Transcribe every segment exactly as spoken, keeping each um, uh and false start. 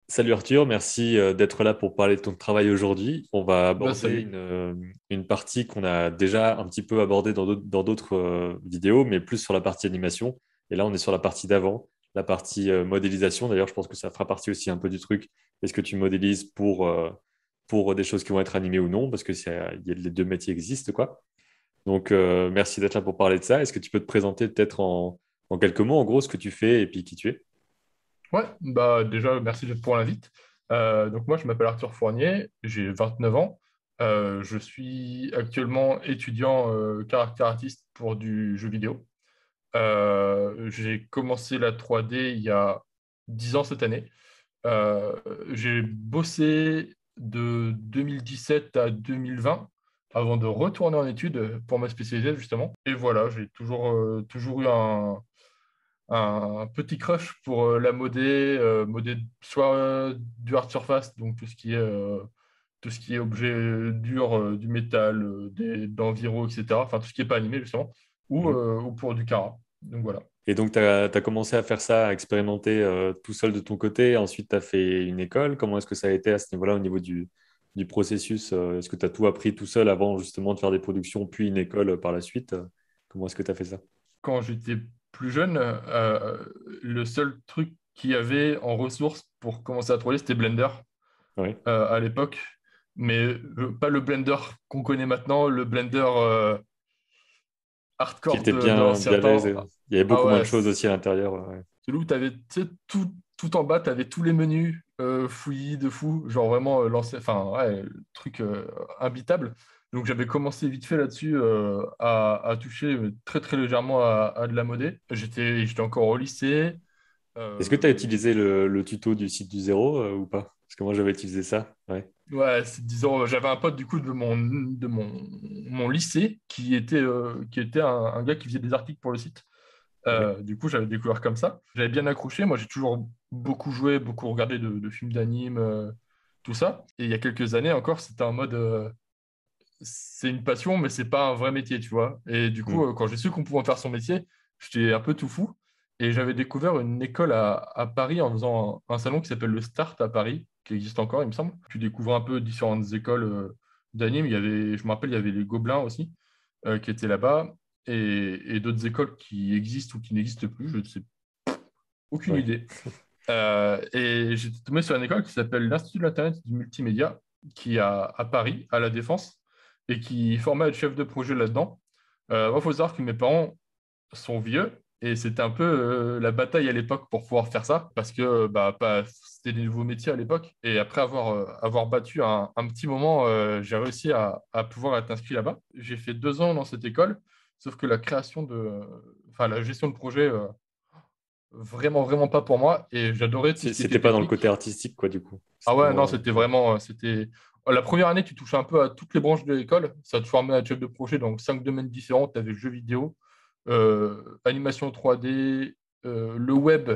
Salut Arthur, merci euh, d'être là pour parler de ton travail aujourd'hui. On va Bah, aborder une, salut. euh, une partie qu'on a déjà un petit peu abordée dans d'autres dans d'autres, euh, vidéos, mais plus sur la partie animation. Et là, on est sur la partie d'avant, la partie euh, modélisation. D'ailleurs, je pense que ça fera partie aussi un peu du truc. Est-ce que tu modélises pour, euh, pour des choses qui vont être animées ou non? Parce que c'est- il y a, les deux métiers existent, quoi. Donc, euh, merci d'être là pour parler de ça. Est-ce que tu peux te présenter peut-être en, en quelques mots, en gros, ce que tu fais et puis qui tu es? Ouais, bah déjà, merci pour l'invite. Euh, donc moi, je m'appelle Arthur Fournier, j'ai vingt-neuf ans. Euh, je suis actuellement étudiant euh, caractère artiste pour du jeu vidéo. Euh, j'ai commencé la trois D il y a dix ans cette année. Euh, j'ai bossé de deux mille dix-sept à deux mille vingt avant de retourner en études pour ma spécialité justement. Et voilà, j'ai toujours, euh, toujours eu un un petit crush pour euh, la modé, euh, modé soit euh, du hard surface, donc tout ce qui est, euh, tout ce qui est objet euh, dur, euh, du métal, euh, des, d'enviro, et cetera. Enfin, tout ce qui n'est pas animé, justement, ou, Mhm. euh, ou pour du cara. Donc voilà. Et donc, tu as commencé à faire ça, à expérimenter euh, tout seul de ton côté. Ensuite, tu as fait une école. Comment est-ce que ça a été à ce niveau-là, au niveau du, du processus? euh, Est-ce que tu as tout appris tout seul avant justement de faire des productions, puis une école euh, par la suite? Euh, Comment est-ce que tu as fait ça? Quand j'étais plus jeune, euh, le seul truc qu'il y avait en ressources pour commencer à troller, c'était Blender Oui. euh, à l'époque. Mais euh, pas le Blender qu'on connaît maintenant, le Blender euh, Qui hardcore était de, de bien, l'ancien bien laid. temps. euh, Il y avait Ah beaucoup moins ouais, de choses aussi à l'intérieur. euh, ouais. celui où tu avais tout, tout en bas, tu avais tous les menus euh, fouillis de fou, genre vraiment euh, l'ancien, enfin, ouais, le truc euh, imbitable. Donc j'avais commencé vite fait là-dessus euh, à, à toucher euh, très très légèrement à, à de la modé. J'étais, j'étais encore au lycée. Est-ce que tu as euh, utilisé le, le tuto du site du zéro euh, ou pas? Parce que moi, j'avais utilisé ça. Ouais. ouais, c'est- disons, j'avais un pote du coup de mon, de mon, mon lycée qui était, euh, qui était un, un gars qui faisait des articles pour le site. Ouais. Euh, du coup, j'avais découvert comme ça. J'avais bien accroché. Moi, j'ai toujours beaucoup joué, beaucoup regardé de, de films d'anime, euh, tout ça. Et il y a quelques années encore, c'était en mode, euh, c'est une passion, mais c'est pas un vrai métier, tu vois. Et du coup, Hmm. euh, quand j'ai su qu'on pouvait en faire son métier, j'étais un peu tout fou. Et j'avais découvert une école à, à Paris en faisant un, un salon qui s'appelle le Start à Paris, qui existe encore, il me semble. Tu découvres un peu différentes écoles euh, d'anime. Il y avait, je me rappelle, il y avait les Gobelins aussi, euh, qui étaient là-bas, et, et d'autres écoles qui existent ou qui n'existent plus. Je ne sais aucune Ouais. idée. Euh, et j'étais tombé sur une école qui s'appelle l'Institut de l'Internet et du Multimédia, qui est à, à Paris, à La Défense, et qui formait à être chef de projet là-dedans. Euh, moi, il faut savoir que mes parents sont vieux, et c'était un peu euh, la bataille à l'époque pour pouvoir faire ça, parce que bah, pas- c'était des nouveaux métiers à l'époque. Et après avoir, euh, avoir battu un, un petit moment, euh, j'ai réussi à, à pouvoir être inscrit là-bas. J'ai fait deux ans dans cette école, sauf que la création de, enfin, la gestion de projet, euh, vraiment, vraiment pas pour moi. Et j'adorais tout C'est- ce qui C'était était pas dans le côté technique. artistique, quoi, du coup. Ah C'était ouais, non, vraiment. c'était vraiment, euh, c'était la première année, tu touches un peu à toutes les branches de l'école. Ça te formait à être chef de projet dans cinq domaines différents. Tu avais le jeu vidéo, euh, animation trois D, euh, le web,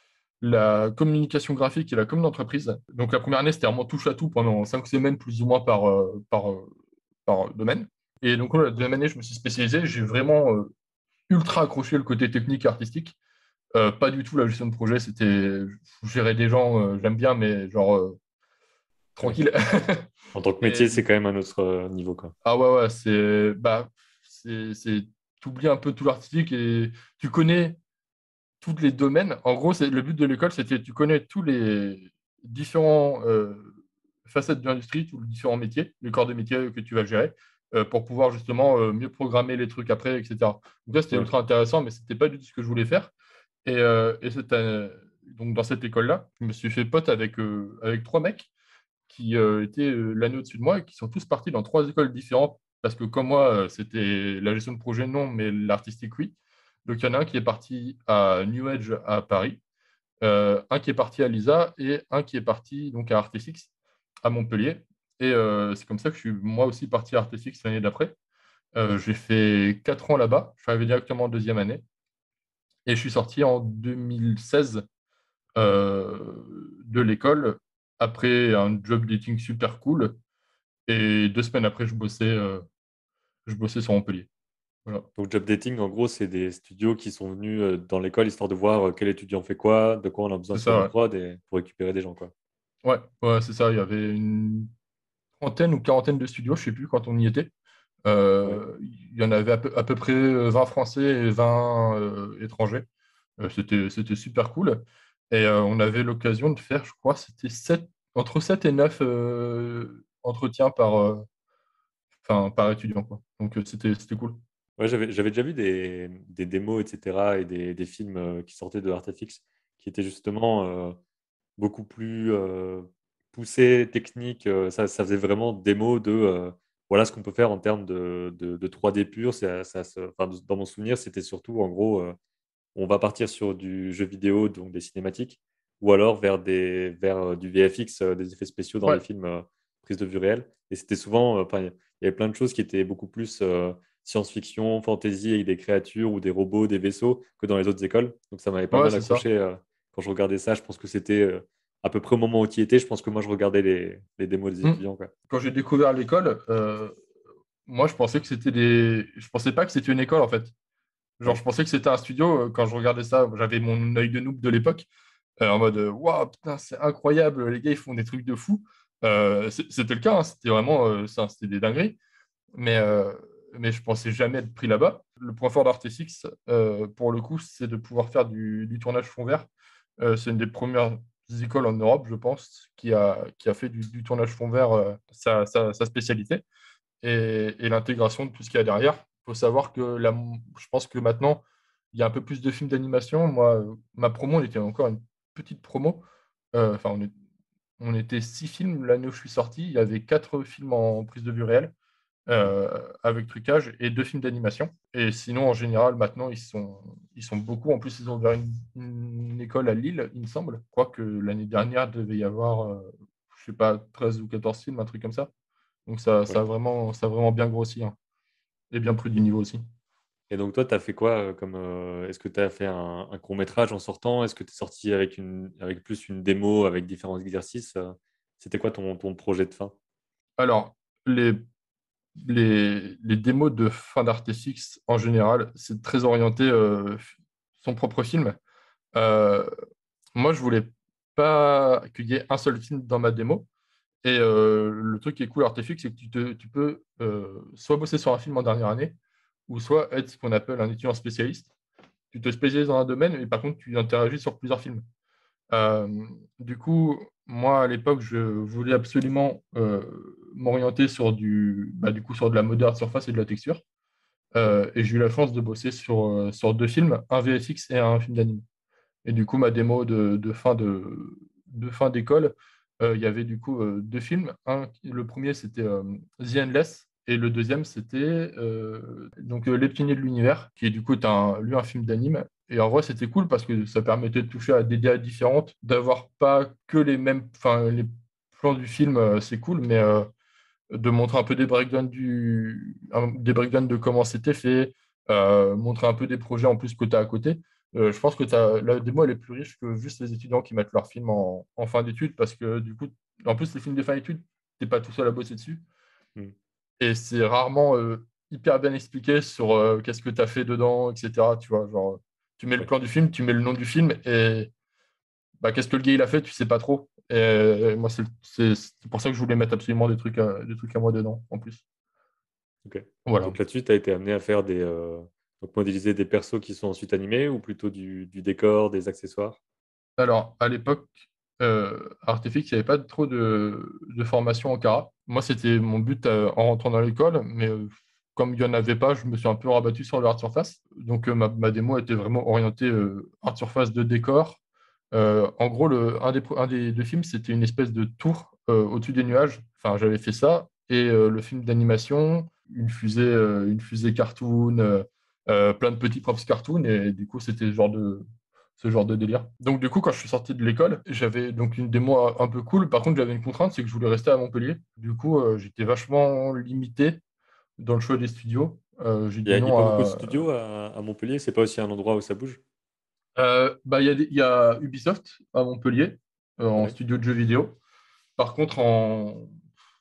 la communication graphique et la com d'entreprise. Donc la première année, c'était vraiment touche à tout pendant cinq semaines, plus ou moins par, euh, par, euh, par domaine. Et donc la deuxième année, je me suis spécialisé. J'ai vraiment euh, ultra accroché le côté technique et artistique. Euh, pas du tout la gestion de projet, c'était gérer des gens, euh, j'aime bien, mais genre euh, Ouais. tranquille. En tant que Et métier, du c'est coup, quand même un autre euh, niveau, quoi. ah ouais, ouais, c'est, bah, c'est, c'est, t'oublies un peu tout l'artistique et tu connais tous les domaines. En gros, c'est, le but de l'école, c'était tu connais tous les différents euh, facettes de l'industrie, tous les différents métiers, les corps de métier que tu vas gérer, euh, pour pouvoir justement euh, mieux programmer les trucs après, et cetera. Donc ça, c'était Ouais. ultra intéressant, mais c'était pas du tout ce que je voulais faire. Et, euh, et cette, euh, donc dans cette école-là, je me suis fait pote avec, euh, avec trois mecs qui euh, étaient euh, l'année au-dessus de moi et qui sont tous partis dans trois écoles différentes parce que comme moi, euh, c'était la gestion de projet non, mais l'artistique oui. Donc il y en a un qui est parti à New Edge à Paris, euh, un qui est parti à Lisa et un qui est parti donc à Artefix à Montpellier. Et euh, c'est comme ça que je suis moi aussi parti à Artefix l'année d'après. Euh, j'ai fait quatre ans là-bas. Je suis arrivé directement en deuxième année et je suis sorti en deux mille seize euh, de l'école après un job dating super cool. Et deux semaines après, je bossais, euh, je bossais sur Montpellier. Voilà. Donc, job dating, en gros, c'est des studios qui sont venus euh, dans l'école histoire de voir euh, quel étudiant fait quoi, de quoi on a besoin C'est sur ça, une ouais. prod et pour récupérer des gens, quoi. Ouais, ouais, c'est ça. Il y avait une trentaine ou quarantaine de studios, je sais plus, quand on y était. Ouais. Euh, il y en avait à peu, à peu près vingt Français et vingt euh, étrangers. Euh, c'était, c'était super cool. Et euh, on avait l'occasion de faire, je crois, c'était sept entre sept et neuf euh, entretiens par, euh, enfin, par étudiant, quoi. Donc euh, c'était, c'était cool. Ouais, j'avais, j'avais déjà vu des, des démos, et cetera, et des, des films euh, qui sortaient de Artefix, qui étaient justement euh, beaucoup plus euh, poussés, techniques. euh, ça, ça faisait vraiment démo de euh, voilà ce qu'on peut faire en termes de, de, de trois D pur. Ça, ça se- enfin, dans mon souvenir, c'était surtout en gros, euh, on va partir sur du jeu vidéo, donc des cinématiques, ou alors vers, des, vers euh, du V F X, euh, des effets spéciaux dans Ouais, les films euh, prise de vue réelle. Et c'était souvent, euh, enfin, il y avait plein de choses qui étaient beaucoup plus euh, science-fiction, fantasy, avec des créatures ou des robots, des vaisseaux, que dans les autres écoles. Donc ça m'avait pas ouais, mal c'est ça. accroché euh, quand je regardais ça. Je pense que c'était euh, à peu près au moment où tu y étais. Je pense que moi, je regardais les, les démos des Hmm. étudiants, quoi. Quand j'ai découvert l'école, euh, moi, je pensais que c'était des... Je pensais pas que c'était une école, en fait. Genre, Ouais, je pensais que c'était un studio. euh, Quand je regardais ça, j'avais mon œil de noob de l'époque, euh, en mode, euh, waouh, putain, c'est incroyable, les gars, ils font des trucs de fou. Euh, c'est- c'était le cas, hein, c'était vraiment, euh, ça, c'était des dingueries. Mais, euh, mais je pensais jamais être pris là-bas. Le point fort d'Artesix, euh, pour le coup, c'est de pouvoir faire du, du tournage fond vert. Euh, c'est une des premières écoles en Europe, je pense, qui a, qui a fait du, du tournage fond vert euh, sa, sa, sa spécialité et, et l'intégration de tout ce qu'il y a derrière. Il faut savoir que la, je pense que maintenant, il y a un peu plus de films d'animation. Moi, euh, ma promo, on était encore une petite promo. Euh, Enfin, on, est- on était six films l'année où je suis sorti. Il y avait quatre films en prise de vue réelle ouais, euh, avec trucage et deux films d'animation. Et sinon, en général, maintenant, ils sont, ils sont beaucoup. En plus, ils ont ouvert une, une école à Lille, il me semble. Je crois que l'année dernière, il devait y avoir, euh, je sais pas, treize ou quatorze films, un truc comme ça. Donc ça, ça a ouais. vraiment, ça a vraiment bien grossi, hein, et bien pris du niveau aussi. Et donc toi, tu as fait quoi euh, comme euh, est-ce que tu as fait un, un court-métrage en sortant? Est-ce que tu es sorti avec une avec plus une démo avec différents exercices? euh, C'était quoi ton, ton projet de fin? Alors, les, les, les démos de fin d'Artefix, en général, c'est très orienté euh, son propre film. Euh, Moi, je voulais pas qu'il y ait un seul film dans ma démo. Et euh, le truc qui est cool à Artefix, c'est que tu, te- tu peux euh, soit bosser sur un film en dernière année, ou soit être ce qu'on appelle un étudiant spécialiste. Tu te spécialises dans un domaine, mais par contre, tu interagis sur plusieurs films. Euh, du coup, moi, à l'époque, je voulais absolument euh, m'orienter sur du, bah, du coup, sur de la moderne surface et de la texture. Ouais. Euh, et j'ai eu la chance de bosser sur, euh, sur deux films, un V F X et un film d'anime. Et du coup, ma démo de, de fin de, de fin d'école, euh, il y avait du coup euh, deux films. Un, le premier, c'était euh, The Endless, et le deuxième, c'était euh, donc euh, Les Pionniers de l'Univers, qui du coup est un, lui un film d'anime. Et en vrai, c'était cool parce que ça permettait de toucher à des D A différentes, d'avoir pas que les mêmes, enfin les plans du film, euh, c'est cool, mais euh, de montrer un peu des breakdowns du, un- des breakdowns de comment c'était fait, euh, montrer un peu des projets en plus que tu as à côté. Euh, je pense que t'as, la démo, elle est plus riche que juste les étudiants qui mettent leurs films en, en fin d'études parce que du coup, en plus, les films de fin d'études, t'es pas tout seul à bosser dessus. Hmm. Et c'est rarement euh, hyper bien expliqué sur euh, qu'est-ce que tu as fait dedans, et cetera. Tu vois, genre, tu mets le Ouais. plan du film, tu mets le nom du film et bah, qu'est-ce que le gars il a fait, tu sais pas trop. Et, euh, moi, c'est c'est- c'est pour ça que je voulais mettre absolument des trucs à, des trucs à moi dedans, en plus. Ok. Et Voilà. donc là-dessus, tu as été amené à faire des euh, donc modéliser des persos qui sont ensuite animés ou plutôt du, du décor, des accessoires? Alors, à l'époque, euh, à Artefix, il n'y avait pas trop de, de formation en Cara. Moi, c'était mon but euh, en rentrant dans l'école, mais euh, comme il n'y en avait pas, je me suis un peu rabattu sur le art surface. Donc, euh, ma, ma démo était vraiment orientée euh, art surface de décor. Euh, en gros, le, un des, pro- un des deux films, c'était une espèce de tour euh, au-dessus des nuages. Enfin, j'avais fait ça. Et euh, le film d'animation, une fusée, euh, une fusée cartoon, euh, euh, plein de petits props cartoon. Et du coup, c'était ce genre de, ce genre de délire. Donc, du coup, quand je suis sorti de l'école, j'avais donc une démo un un peu cool. Par contre, j'avais une contrainte, c'est que je voulais rester à Montpellier. Du coup, euh, j'étais vachement limité dans le choix des studios. Euh, j'ai Il n'y dit a, il y a non pas beaucoup de à. studios à, à Montpellier, c'est pas aussi un endroit où ça bouge? Euh, bah, il y a des- il y a Ubisoft à Montpellier, euh, en Ouais. studio de jeux vidéo. Par contre, en...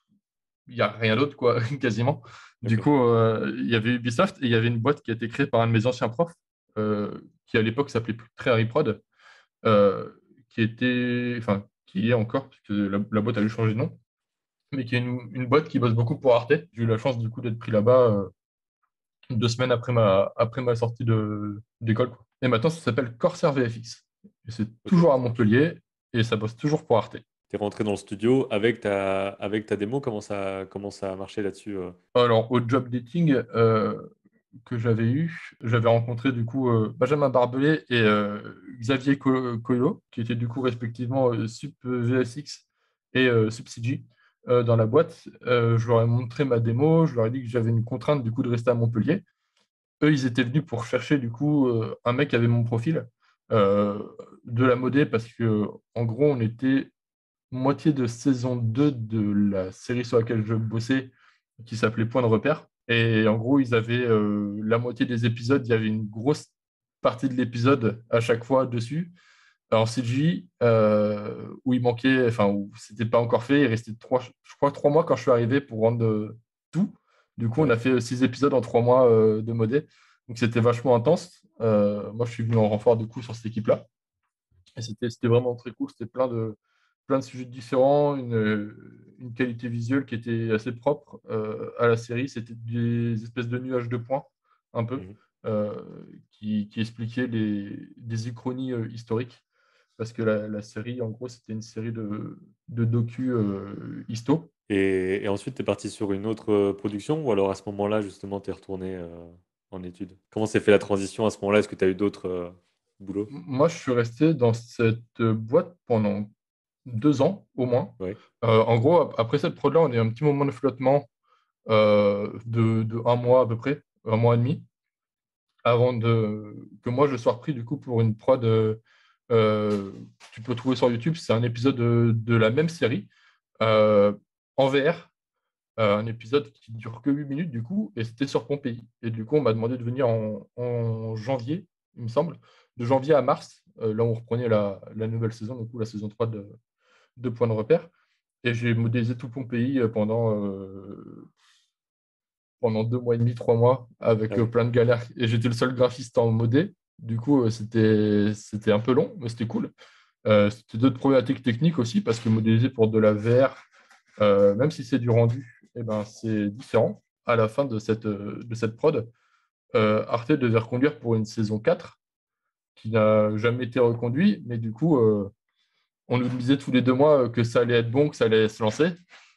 il n'y a rien d'autre, quoi, quasiment. Du Ok. coup, euh, il y avait Ubisoft et il y avait une boîte qui a été créée par un de mes anciens profs, euh, qui à l'époque s'appelait Très Harry Prod, euh, qui était, enfin, qui est encore, puisque la, la boîte a dû changer de nom, mais qui est une, une boîte qui bosse beaucoup pour Arte. J'ai eu la chance du coup d'être pris là-bas euh, deux semaines après ma, après ma sortie de, d'école, quoi. Et maintenant, ça s'appelle Corsair V F X. Et c'est Ok, toujours à ça marche. Montpellier et ça bosse toujours pour Arte. Tu es rentré dans le studio avec ta, avec ta démo. Comment ça, comment ça a marché là-dessus euh Alors, au job dating euh, que j'avais eu, j'avais rencontré du coup euh, Benjamin Barbelé et euh, Xavier Co- Coelho, qui étaient du coup respectivement euh, Sup V S X et euh, Sup C G euh, dans la boîte. Euh, je leur ai montré ma démo, je leur ai dit que j'avais une contrainte du coup de rester à Montpellier. Eux, ils étaient venus pour chercher du coup euh, un mec qui avait mon profil euh, de la modé parce que en gros, on était moitié de saison deux de la série sur laquelle je bossais qui s'appelait Point de repère. Et en gros, ils avaient euh, la moitié des épisodes, il y avait une grosse partie de l'épisode à chaque fois dessus. En C G I, euh, où il manquait, enfin, où c'était pas encore fait, il restait trois, je crois, trois mois quand je suis arrivé pour rendre euh, tout. Du coup, on a Ouais. fait six épisodes en trois mois euh, de modé. Donc, c'était vachement intense. Euh, moi, je suis venu en renfort du coup sur cette équipe-là. Et c'était c'était vraiment très cool. C'était plein de, plein de sujets différents, une, une qualité visuelle qui était assez propre euh, à la série. C'était des espèces de nuages de points, un peu, Mhm. euh, qui, qui expliquaient les, des uchronies euh, historiques. Parce que la, la série, en gros, c'était une série de, de docu euh, histo. Et, et ensuite, tu es parti sur une autre euh, production ou alors à ce moment-là, justement, tu es retourné euh, en études? Comment s'est fait la transition à ce moment-là? Est-ce que tu as eu d'autres euh, boulots? Moi, je suis resté dans cette boîte pendant deux ans au moins. Ouais. Euh, en gros, ap- après cette prod-là, on a eu un petit moment de flottement euh, de, de un mois à peu près, un mois et demi, avant de, que moi je sois repris du coup pour une prod. Euh, euh, tu peux trouver sur YouTube, c'est un épisode de, de la même série euh, en V R, euh, un épisode qui dure que huit minutes du coup, et c'était sur Pompéi. Et du coup, on m'a demandé de venir en, en janvier, il me semble, de janvier à mars, euh, là où on reprenait la, la nouvelle saison, du coup la saison trois de, de Point de repère. Et j'ai modélisé tout Pompéi euh, pendant, euh, pendant deux mois et demi, trois mois, Ah avec euh, ouais. plein de galères. Et j'étais le seul graphiste en modé. Du coup, euh, c'était, c'était un peu long, mais c'était cool. Euh, c'était d'autres problématiques techniques aussi, parce que modéliser pour de la V R, euh, même si c'est du rendu, eh ben, c'est différent. À la fin de cette, euh, de cette prod, euh, Arte devait reconduire pour une saison quatre qui n'a jamais été reconduit, mais du coup, euh, on nous disait tous les deux mois euh, que ça allait être bon, que ça allait se lancer.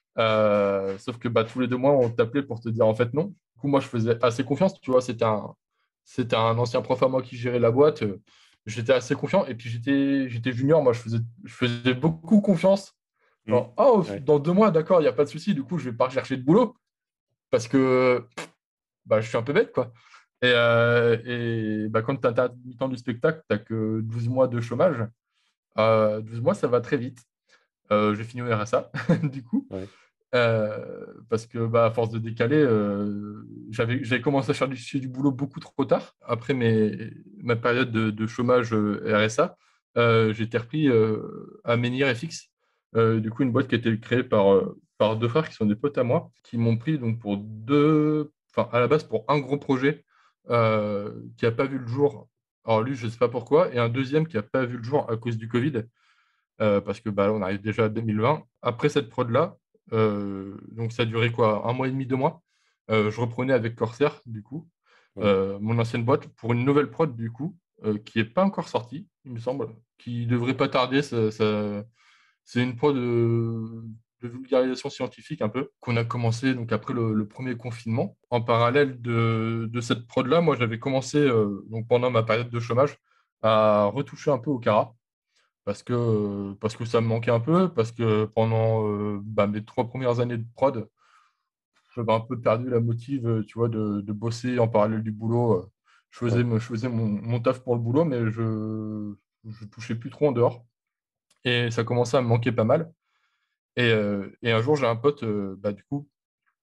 Euh, sauf que bah, tous les deux mois, on t'appelait pour te dire en fait non. Du coup, moi, je faisais assez confiance. Tu vois, c'était un, c'était un ancien prof à moi qui gérait la boîte. Euh, J'étais assez confiant. Et puis, j'étais, j'étais junior. Moi, je faisais, je faisais beaucoup confiance. Mhm. Genre, oh, Ouais. dans deux mois, d'accord, il n'y a pas de souci. Du coup, je vais pas chercher de boulot parce que bah, je suis un peu bête, quoi. Et, euh, et bah, quand tu as mi-temps du spectacle, tu n'as que douze mois de chômage. Euh, douze mois, ça va très vite. Euh, j'ai fini au R S A, du coup. Ouais. Euh, parce que bah, à force de décaler, euh, j'avais, j'avais commencé à chercher du, du boulot beaucoup trop tard. Après mes, ma période de, de chômage euh, R S A, euh, j'ai été repris euh, à Menhir F X, euh, du coup une boîte qui a été créée par, euh, par deux frères qui sont des potes à moi, qui m'ont pris donc pour deux, enfin à la base pour un gros projet euh, qui n'a pas vu le jour. Alors lui, je ne sais pas pourquoi, et un deuxième qui n'a pas vu le jour à cause du Covid euh, parce que bah, on arrive déjà à deux mille vingt. Après cette prod-là, euh, donc ça a duré quoi, un mois et demi, deux mois. Euh, je reprenais avec Corsair, du coup, Ouais. euh, mon ancienne boîte, pour une nouvelle prod, du coup, euh, qui n'est pas encore sortie, il me semble, qui devrait pas tarder. Ça, ça- c'est une prod de, de vulgarisation scientifique un peu, qu'on a commencé donc après le, le premier confinement. En parallèle de, de cette prod-là, moi j'avais commencé, euh, donc pendant ma période de chômage, à retoucher un peu au Cara parce que, parce que ça me manquait un peu, parce que pendant euh, bah, mes trois premières années de prod, j'avais un peu perdu la motive, euh, tu vois, de, de bosser en parallèle du boulot. euh. Je faisais, Ouais. me- je faisais mon, mon taf pour le boulot, mais je je touchais plus trop en dehors. Et ça commençait à me manquer pas mal. Et, euh, et un jour, j'ai un pote, euh, bah, du coup,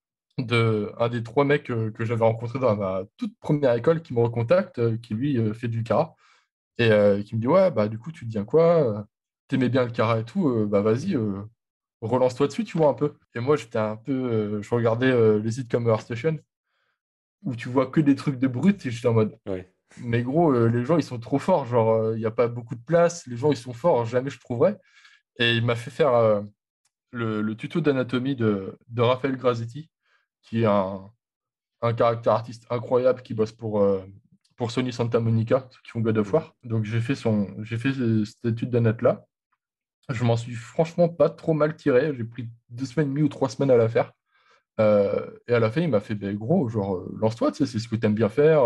de, un des trois mecs euh, que j'avais rencontré dans ma toute première école qui me recontacte, euh, qui lui euh, fait du Cara. Et euh, qui me dit, ouais, bah du coup, tu deviens quoi? euh, T'aimais bien le Cara et tout, euh, bah vas-y, euh, relance-toi dessus, tu vois un peu. Et moi, j'étais un peu, euh, je regardais euh, les sites comme ArtStation, où tu vois que des trucs de brut, et j'étais en mode, Ouais. mais gros, euh, les gens, ils sont trop forts, genre, il n'y a pas beaucoup de place, les gens, ils sont forts, jamais je trouverais. Et il m'a fait faire euh, le, le tuto d'anatomie de, de Raphaël Grazetti, qui est un, un caractère artiste incroyable qui bosse pour, euh, pour Sony Santa Monica, ceux qui font God of Mhm. War. Donc j'ai fait, son, j'ai fait ce- cette étude d'anat-là. Je m'en suis franchement pas trop mal tiré. J'ai pris deux semaines et demie ou trois semaines à la faire. Euh, et à la fin, il m'a fait, ben, gros, genre, euh, lance-toi, tu sais, c'est ce que tu aimes bien faire.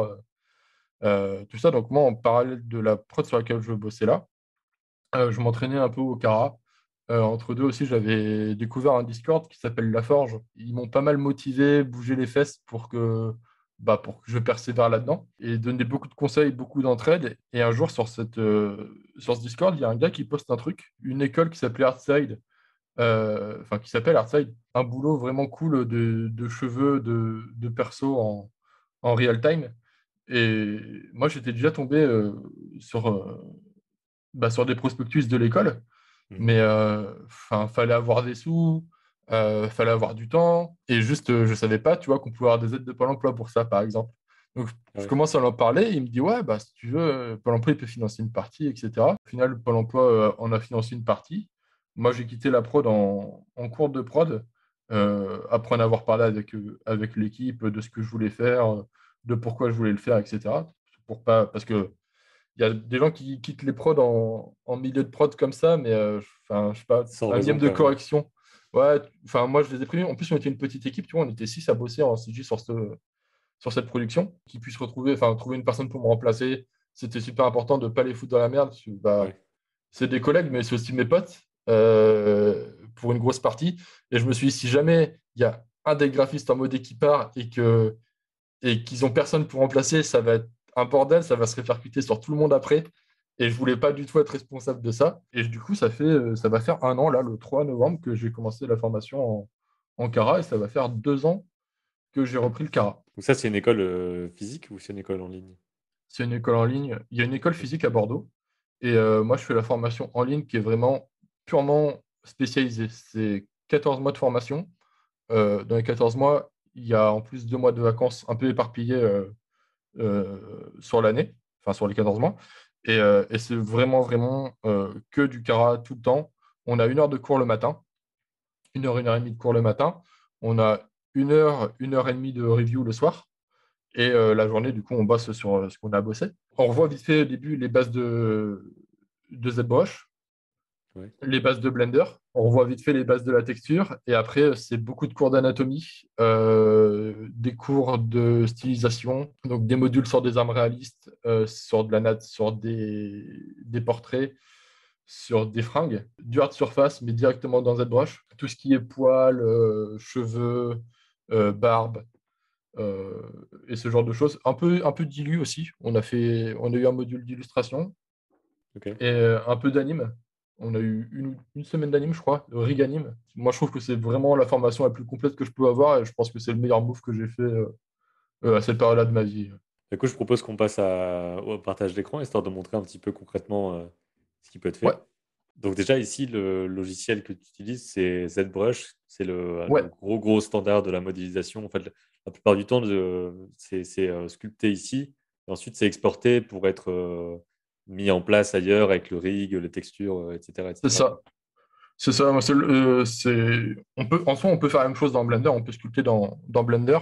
euh, tout ça. Donc moi, en parallèle de la prod sur laquelle je bossais là, euh, je m'entraînais un peu au Kara. Euh, entre deux aussi, j'avais découvert un Discord qui s'appelle La Forge. Ils m'ont pas mal motivé, bougé les fesses pour que, bah, pour que je persévère là-dedans et donner beaucoup de conseils, beaucoup d'entraide. Et un jour, sur, cette, euh, sur ce Discord, il y a un gars qui poste un truc, une école qui s'appelait Artside, euh, enfin qui s'appelle Artside, un boulot vraiment cool de, de cheveux, de, de perso en, en real time. Et moi, j'étais déjà tombé euh, sur, euh, bah, sur des prospectus de l'école. Mhm. Mais euh, enfin, fallait avoir des sous, euh, fallait avoir du temps, et juste, euh, je savais pas, tu vois, qu'on pouvait avoir des aides de Pôle emploi pour ça, par exemple. Donc, Ah je ouais. commence à en parler, et il me dit, ouais, bah, si tu veux, euh, Pôle emploi, il peut financer une partie, et cetera. Au final, Pôle emploi euh, en a financé une partie. Moi, j'ai quitté la prod en, en cours de prod, euh, après en avoir parlé avec, euh, avec l'équipe de ce que je voulais faire, de pourquoi je voulais le faire, et cetera. Pour pas, parce que il y a des gens qui quittent les prods en, en milieu de prod comme ça, mais euh, enfin, je sais pas, Sans un raison, minimum de quoi. Ouais. correction. Ouais, enfin, moi, je les ai prévenus. En plus, on était une petite équipe, tu vois, on était six à bosser en C G sur, ce, sur cette production. Qui puisse retrouver, enfin, trouver une personne pour me remplacer, c'était super important de ne pas les foutre dans la merde. Parce que, bah, Ouais. c'est des collègues, mais c'est aussi mes potes euh, pour une grosse partie. Et je me suis dit, si jamais il y a un des graphistes en mode qui part et que et qu'ils ont personne pour remplacer, ça va être un bordel, ça va se répercuter sur tout le monde après. Et je voulais pas du tout être responsable de ça. Et du coup, ça fait, euh, ça va faire un an, là, le trois novembre, que j'ai commencé la formation en, en Cara, et ça va faire deux ans que j'ai repris le Cara. Donc ça, c'est une école euh, physique ou c'est une école en ligne? C'est une école en ligne. Il y a une école physique à Bordeaux. Et euh, moi, je fais la formation en ligne qui est vraiment purement spécialisée. C'est quatorze mois de formation. Euh, dans les quatorze mois, il y a en plus deux mois de vacances un peu éparpillés euh, euh, sur l'année, enfin sur les quatorze mois. Et, euh, et c'est vraiment, vraiment euh, que du Cara tout le temps. On a une heure de cours le matin, une heure, une heure et demie de cours le matin. On a une heure, une heure et demie de review le soir. Et euh, la journée, du coup, on bosse sur euh, ce qu'on a bossé. On revoit vite fait au début les bases de, de ZBrush, Ouais. les bases de Blender. On revoit vite fait les bases de la texture. Et après, c'est beaucoup de cours d'anatomie, euh, des cours de stylisation, donc des modules sur des armes réalistes, euh, sur de la natte, sur des, des portraits, sur des fringues, du hard surface, mais directement dans ZBrush. Tout ce qui est poils, euh, cheveux, euh, barbe. euh, et ce genre de choses. Un peu, un peu dilu aussi. On a fait, on a eu un module d'illustration Ok. et euh, un peu d'anime. On a eu une, une semaine d'anime, je crois, de rig anime. Moi, je trouve que c'est vraiment la formation la plus complète que je peux avoir et je pense que c'est le meilleur move que j'ai fait euh, euh, à cette période-là de ma vie. Du coup, je propose qu'on passe à- au partage d'écran, histoire de montrer un petit peu concrètement euh, ce qui peut être Ouais, fait. Donc déjà, ici, le logiciel que tu utilises, c'est ZBrush. C'est le, le ouais, gros, gros standard de la modélisation. En fait, la plupart du temps, de- c'est c'est, euh, sculpté ici. Et ensuite, c'est exporté pour être euh, mis en place ailleurs avec le rig, les textures, euh, et cetera, c'est et cetera, quoi. ça. C'est ça. Moi, c'est le- euh, c'est- on peut, en soi, on peut faire la même chose dans Blender. On peut sculpter dans, dans Blender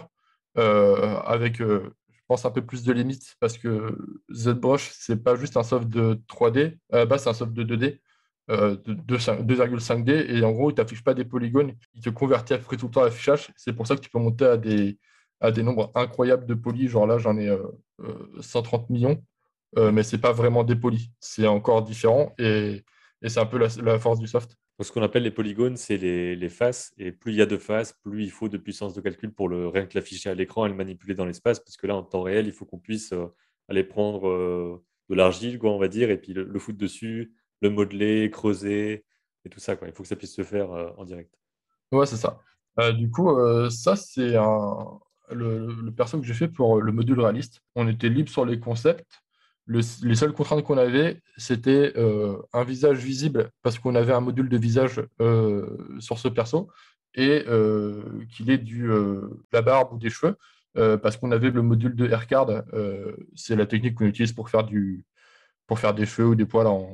euh, avec, euh, je pense, un peu plus de limites parce que ZBrush, c'est pas juste un soft de trois D. À la c'est un soft de deux D, euh, de deux virgule cinq D. Et en gros, il t'affiche pas des polygones. Il te convertit après tout le temps l'affichage. C'est pour ça que tu peux monter à des, à des nombres incroyables de polys. Genre là, j'en ai euh, euh, cent trente millions. Euh, Ouais. mais c'est pas vraiment des polys. C'est encore différent. Et, et c'est un peu la la force du soft. Donc, ce qu'on appelle les polygones, c'est les, les faces. Et plus il y a de faces, plus il faut de puissance de calcul pour le, rien que l'afficher à l'écran et le manipuler dans l'espace. Parce que là, en temps réel, il faut qu'on puisse euh, aller prendre euh, de l'argile, quoi, on va dire, et puis le, le foutre dessus, le modeler, creuser, et tout ça, quoi. Il faut que ça puisse se faire euh, en direct. Ouais, c'est ça. Euh, du coup, euh, ça, c'est un... le, le perso que j'ai fait pour le module réaliste. On était libre sur les concepts. Le- les seules contraintes qu'on avait, c'était euh, un visage visible parce qu'on avait un module de visage euh, sur ce perso et euh, qu'il ait du, euh, de la barbe ou des cheveux euh, parce qu'on avait le module de haircard. Euh, c'est la technique qu'on utilise pour faire du, pour faire des cheveux ou des poils en,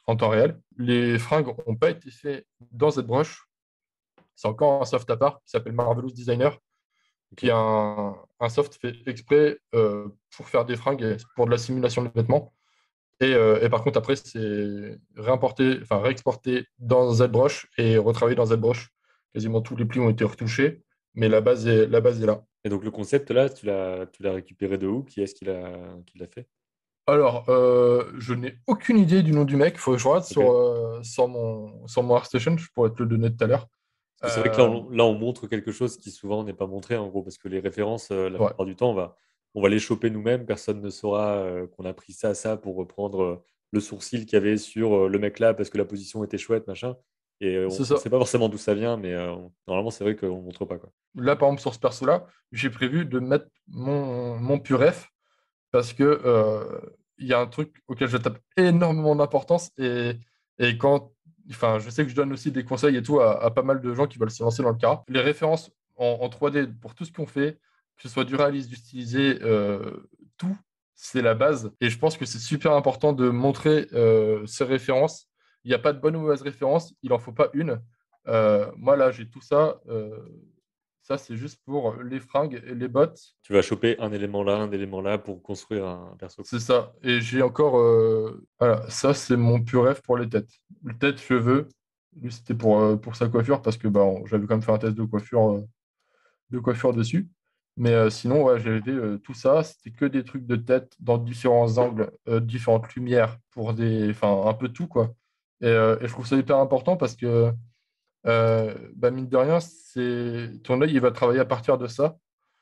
en temps réel. Les fringues n'ont pas été faites dans ZBrush. C'est encore un soft à part qui s'appelle Marvelous Designer, qui est Ok. un, un soft fait exprès euh, pour faire des fringues, et pour de la simulation de vêtements. Et, euh, et par contre, après, c'est réimporté, enfin réexporté dans ZBrush et retravaillé dans ZBrush. Quasiment tous les plis ont été retouchés, mais la base est, la base est là. Et donc le concept là, tu l'as, tu l'as récupéré de où? Qui est-ce qui l'a, qui l'a fait? Alors, euh, je n'ai aucune idée du nom du mec. Il faut que je regarde Ok. sur, euh, sur mon, sur mon ArtStation. Je pourrais te le donner tout à l'heure. Parce que c'est vrai que là Euh, on, là, on montre quelque chose qui souvent n'est pas montré en gros, parce que les références, euh, la ouais, plupart du temps, on va, on va les choper nous-mêmes. Personne ne saura euh, qu'on a pris ça, ça pour reprendre euh, le sourcil qu'il y avait sur euh, le mec là parce que la position était chouette, machin. Et euh, c'est on ne ça. sait pas forcément d'où ça vient, mais euh, on- normalement, c'est vrai qu'on ne montre pas, quoi. Là, par exemple, sur ce perso-là, j'ai prévu de mettre mon, mon puref parce que euh, il y a un truc auquel je tape énormément d'importance et, et quand, enfin, je sais que je donne aussi des conseils et tout à, à pas mal de gens qui veulent se lancer dans le Cara. Les références en, en trois D pour tout ce qu'on fait, que ce soit du réalisme, du stylisé, euh, tout, c'est la base. Et je pense que c'est super important de montrer euh, ces références. Il n'y a pas de bonne ou mauvaise référence, il en faut pas une. Euh, moi, là, j'ai tout ça. euh, ça, c'est juste pour les fringues et les bottes. Tu vas choper un élément là, un élément là pour construire un perso, quoi. C'est ça. Et j'ai encore. euh, Voilà, ça, c'est mon pur rêve pour les têtes. Le tête, cheveux. Lui, c'était pour, euh, pour sa coiffure parce que bah, on- j'avais quand même fait un test de coiffure, euh, de coiffure dessus. Mais euh, sinon, ouais, j'avais euh, tout ça. C'était que des trucs de tête dans différents angles, euh, différentes lumières, pour des. Enfin, un peu tout, quoi. Et, euh, et je trouve ça hyper important parce que, euh, bah, mine de rien, c'est ton œil, il va travailler à partir de ça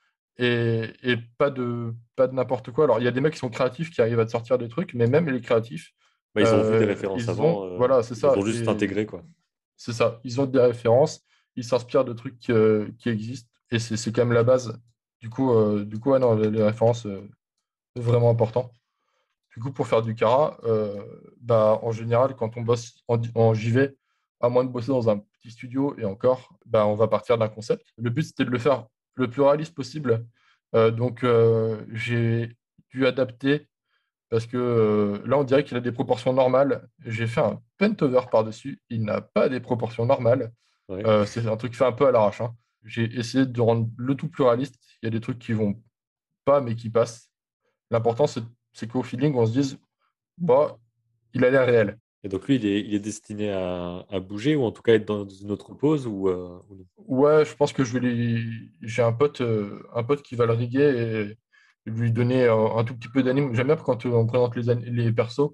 et, et pas de, pas de n'importe quoi. Alors, il y a des mecs qui sont créatifs qui arrivent à te sortir des trucs, mais même les créatifs, Bah, ils ont vu des euh, références ils avant, ont, euh, voilà, c'est ils les ça, ont juste et intégrées, quoi. c'est ça, ils ont des références, ils s'inspirent de trucs qui, euh, qui existent, et c'est c'est quand même la base. Du coup, euh, du coup ouais, non, les, les références, euh, c'est vraiment important. Du coup, pour faire du Kara, euh, bah, en général, quand on bosse en, en J V, à moins de bosser dans un petit studio, et encore, bah, on va partir d'un concept. Le but, c'était de le faire le plus réaliste possible. Euh, donc, euh, j'ai dû adapter parce que euh, là, on dirait qu'il a des proportions normales. J'ai fait un pent-over par-dessus. Il n'a pas des proportions normales. Ouais. Euh, c'est un truc fait un peu à l'arrache, hein. J'ai essayé de rendre le tout plus réaliste. Il y a des trucs qui vont pas, mais qui passent. L'important, c'est c'est qu'au feeling, on se dise, bah, il a l'air réel. Et donc lui, il est, il est destiné à, à bouger ou en tout cas être dans une autre pose ou, euh, ou non. Ouais, je pense que je vais lui. J'ai un pote, euh, un pote qui va le riguer et lui donner un, un tout petit peu d'anime. J'aime bien quand on présente les, an- les persos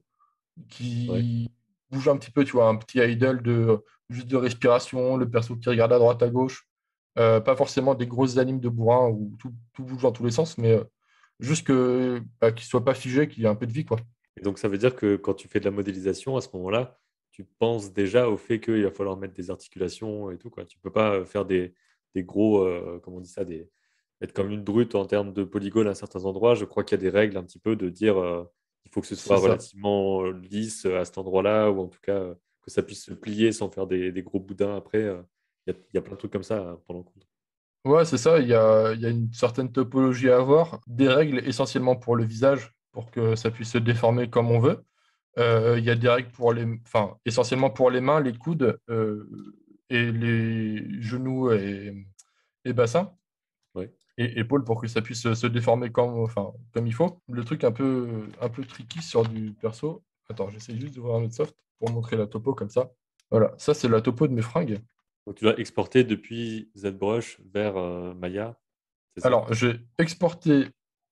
Ouais. qui bougent un petit peu, tu vois, un petit idle de juste de respiration, le perso qui regarde à droite, à gauche. Euh, pas forcément des grosses animes de bourrin où tout, tout bouge dans tous les sens, mais euh, juste que bah, qu'il soit pas figé, qu'il y ait un peu de vie, quoi. Et donc ça veut dire que quand tu fais de la modélisation, à ce moment-là, tu penses déjà au fait qu'il va falloir mettre des articulations et tout, quoi. Tu peux pas euh, faire des, des gros, euh, comment on dit ça, des, être comme une brute en termes de polygones à certains endroits. Je crois qu'il y a des règles un petit peu de dire euh, il faut que ce soit C'est ça. relativement euh, lisse à cet endroit-là, ou en tout cas euh, que ça puisse se plier sans faire des, des gros boudins après. euh. Il y a, il y a plein de trucs comme ça à prendre en compte. Ouais, c'est ça. Il y a, il y a une certaine topologie à avoir, des règles essentiellement pour le visage, pour que ça puisse se déformer comme on veut. Euh, il y a des règles pour les, enfin, essentiellement pour les mains, les coudes euh, et les genoux et, et bassins Ouais. et épaules pour que ça puisse se se déformer comme, enfin, comme il faut. Le truc un peu, un peu tricky sur du perso. Attends, j'essaie juste d'ouvrir un autre soft pour montrer la topo comme ça. Voilà, ça c'est la topo de mes fringues. Donc tu dois exporter depuis ZBrush vers euh, Maya, c'est ça? Alors, j'ai exporté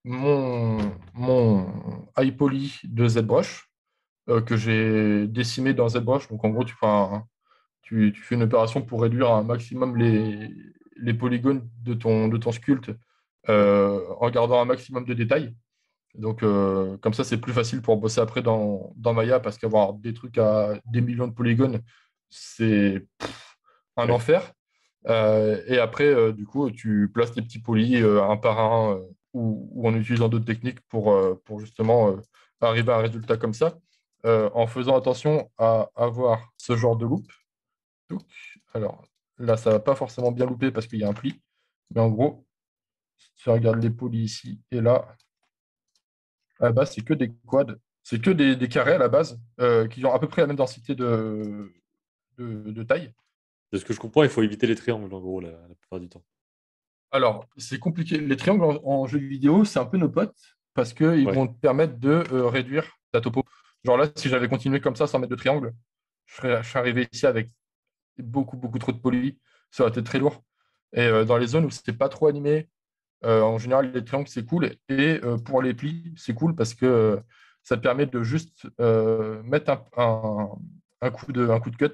mon, mon iPoly de ZBrush euh, que j'ai décimé dans ZBrush. Donc, en gros, tu fais, un- tu, tu fais une opération pour réduire un maximum les, les polygones de ton, de ton sculpte Ouais. euh, en gardant un maximum de détails. Donc, euh, comme ça, c'est plus facile pour bosser après dans, dans Maya parce qu'avoir des trucs à des millions de polygones, c'est un Ouais. enfer. Euh, et après, euh, du coup, tu places tes petits polis euh, un par un euh, ou, ou en utilisant d'autres techniques pour, euh, pour justement euh, arriver à un résultat comme ça, euh, en faisant attention à avoir ce genre de loop. Donc, alors là, ça va pas forcément bien louper parce qu'il y a un pli, mais en gros, si tu regardes les polis ici et là, à la base, c'est que des quads. C'est que des, des carrés à la base euh, qui ont à peu près la même densité de, de, de taille. De ce que je comprends, il faut éviter les triangles, en gros, la, la plupart du temps. Alors, c'est compliqué. Les triangles en, en jeu vidéo, c'est un peu nos potes parce qu'ils Ouais. vont te permettre de euh, réduire ta topo. Genre là, si j'avais continué comme ça sans mettre de triangle, je serais, je serais arrivé ici avec beaucoup, beaucoup trop de poly. Ça aurait été très lourd. Et euh, dans les zones où c'est pas trop animé, euh, en général, les triangles, c'est cool. Et euh, pour les plis, c'est cool parce que euh, ça te permet de juste euh, mettre un, un- un coup de, un coup de cut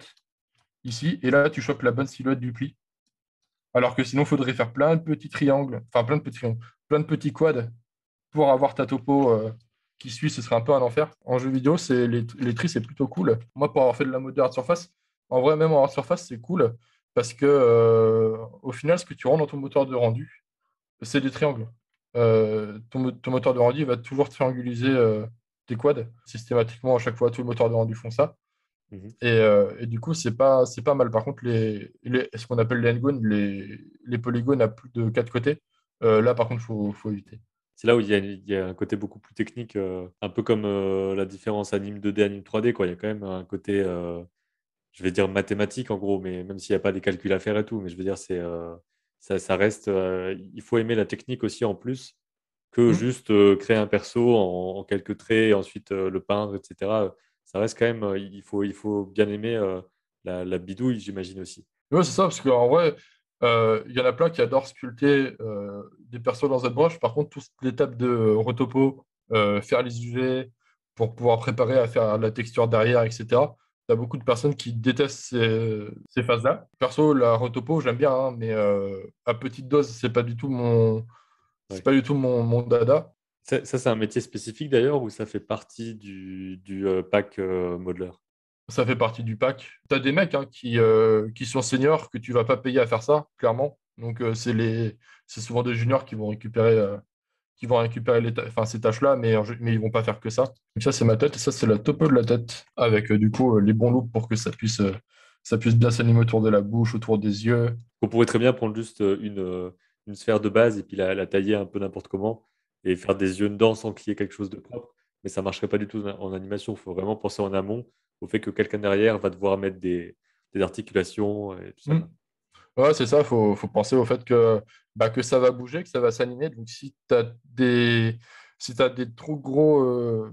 ici. Et là, tu chopes la bonne silhouette du pli. Alors que sinon, il faudrait faire plein de petits triangles, enfin plein de petits triangles, plein de petits quads pour avoir ta topo euh, qui suit. Ce serait un peu un enfer. En jeu vidéo, c'est les, les tris, c'est plutôt cool. Moi, pour avoir fait de la mode de hard surface, en vrai, même en hard surface, c'est cool parce que euh, au final, ce que tu rends dans ton moteur de rendu, c'est des triangles. Euh, ton, mo- ton moteur de rendu va toujours trianguliser euh, tes quads. Systématiquement, à chaque fois, tous les moteurs de rendu font ça. Mhm. Et, euh, et du coup, c'est pas, c'est pas mal. Par contre, les, les- ce qu'on appelle les n les, les polygones à plus de quatre côtés, euh, là, par contre, il faut, faut éviter. C'est là où il y a, il y a un côté beaucoup plus technique, euh, un peu comme euh, la différence anime deux D, anime trois D, quoi. Il y a quand même un côté, euh, je vais dire mathématique en gros, mais même s'il n'y a pas des calculs à faire et tout, mais je veux dire, c'est, euh, ça, ça reste, euh, il faut aimer la technique aussi en plus que Hmm. juste euh, créer un perso en, en quelques traits et ensuite euh, le peindre, et cetera. Ça reste quand même, euh, il faut, il faut bien aimer euh, la, la bidouille, j'imagine aussi. Ouais, c'est ça, parce qu'en vrai, euh, il y en a plein qui adorent sculpter euh, des persos dans ZBrush. Par contre, toute l'étape de retopo, euh, faire les U V pour pouvoir préparer à faire la texture derrière, et cetera. Il y a beaucoup de personnes qui détestent ces, ces phases-là. Perso, la retopo, j'aime bien, hein, mais euh, à petite dose, c'est pas du tout mon, c'est Ouais. pas du tout mon, mon dada. Ça, ça, c'est un métier spécifique d'ailleurs ou ça fait partie du, du euh, pack euh, modeler? Ça fait partie du pack. Tu as des mecs hein, qui, euh, qui sont seniors que tu vas pas payer à faire ça, clairement. Donc, euh, c'est les... c'est souvent des juniors qui vont récupérer, euh, qui vont récupérer les ta- enfin, ces tâches-là, mais, en jeu- mais ils vont pas faire que ça. Donc, ça, c'est ma tête et ça, c'est la topo de la tête, avec euh, du coup euh, les bons loops pour que ça puisse, euh, ça puisse bien s'animer autour de la bouche, autour des yeux. On pourrait très bien prendre juste euh, une, euh, une sphère de base et puis la, la tailler un peu n'importe comment et faire des yeux dedans sans qu'il y ait quelque chose de propre. Mais ça ne marcherait pas du tout en en animation. Il faut vraiment penser en amont au fait que quelqu'un derrière va devoir mettre des, des articulations et tout ça, Hmm. quoi. Ouais, c'est ça, il faut, faut penser au fait que, bah, que ça va bouger, que ça va s'animer. Donc, si tu as des, si t'as des trop gros, euh,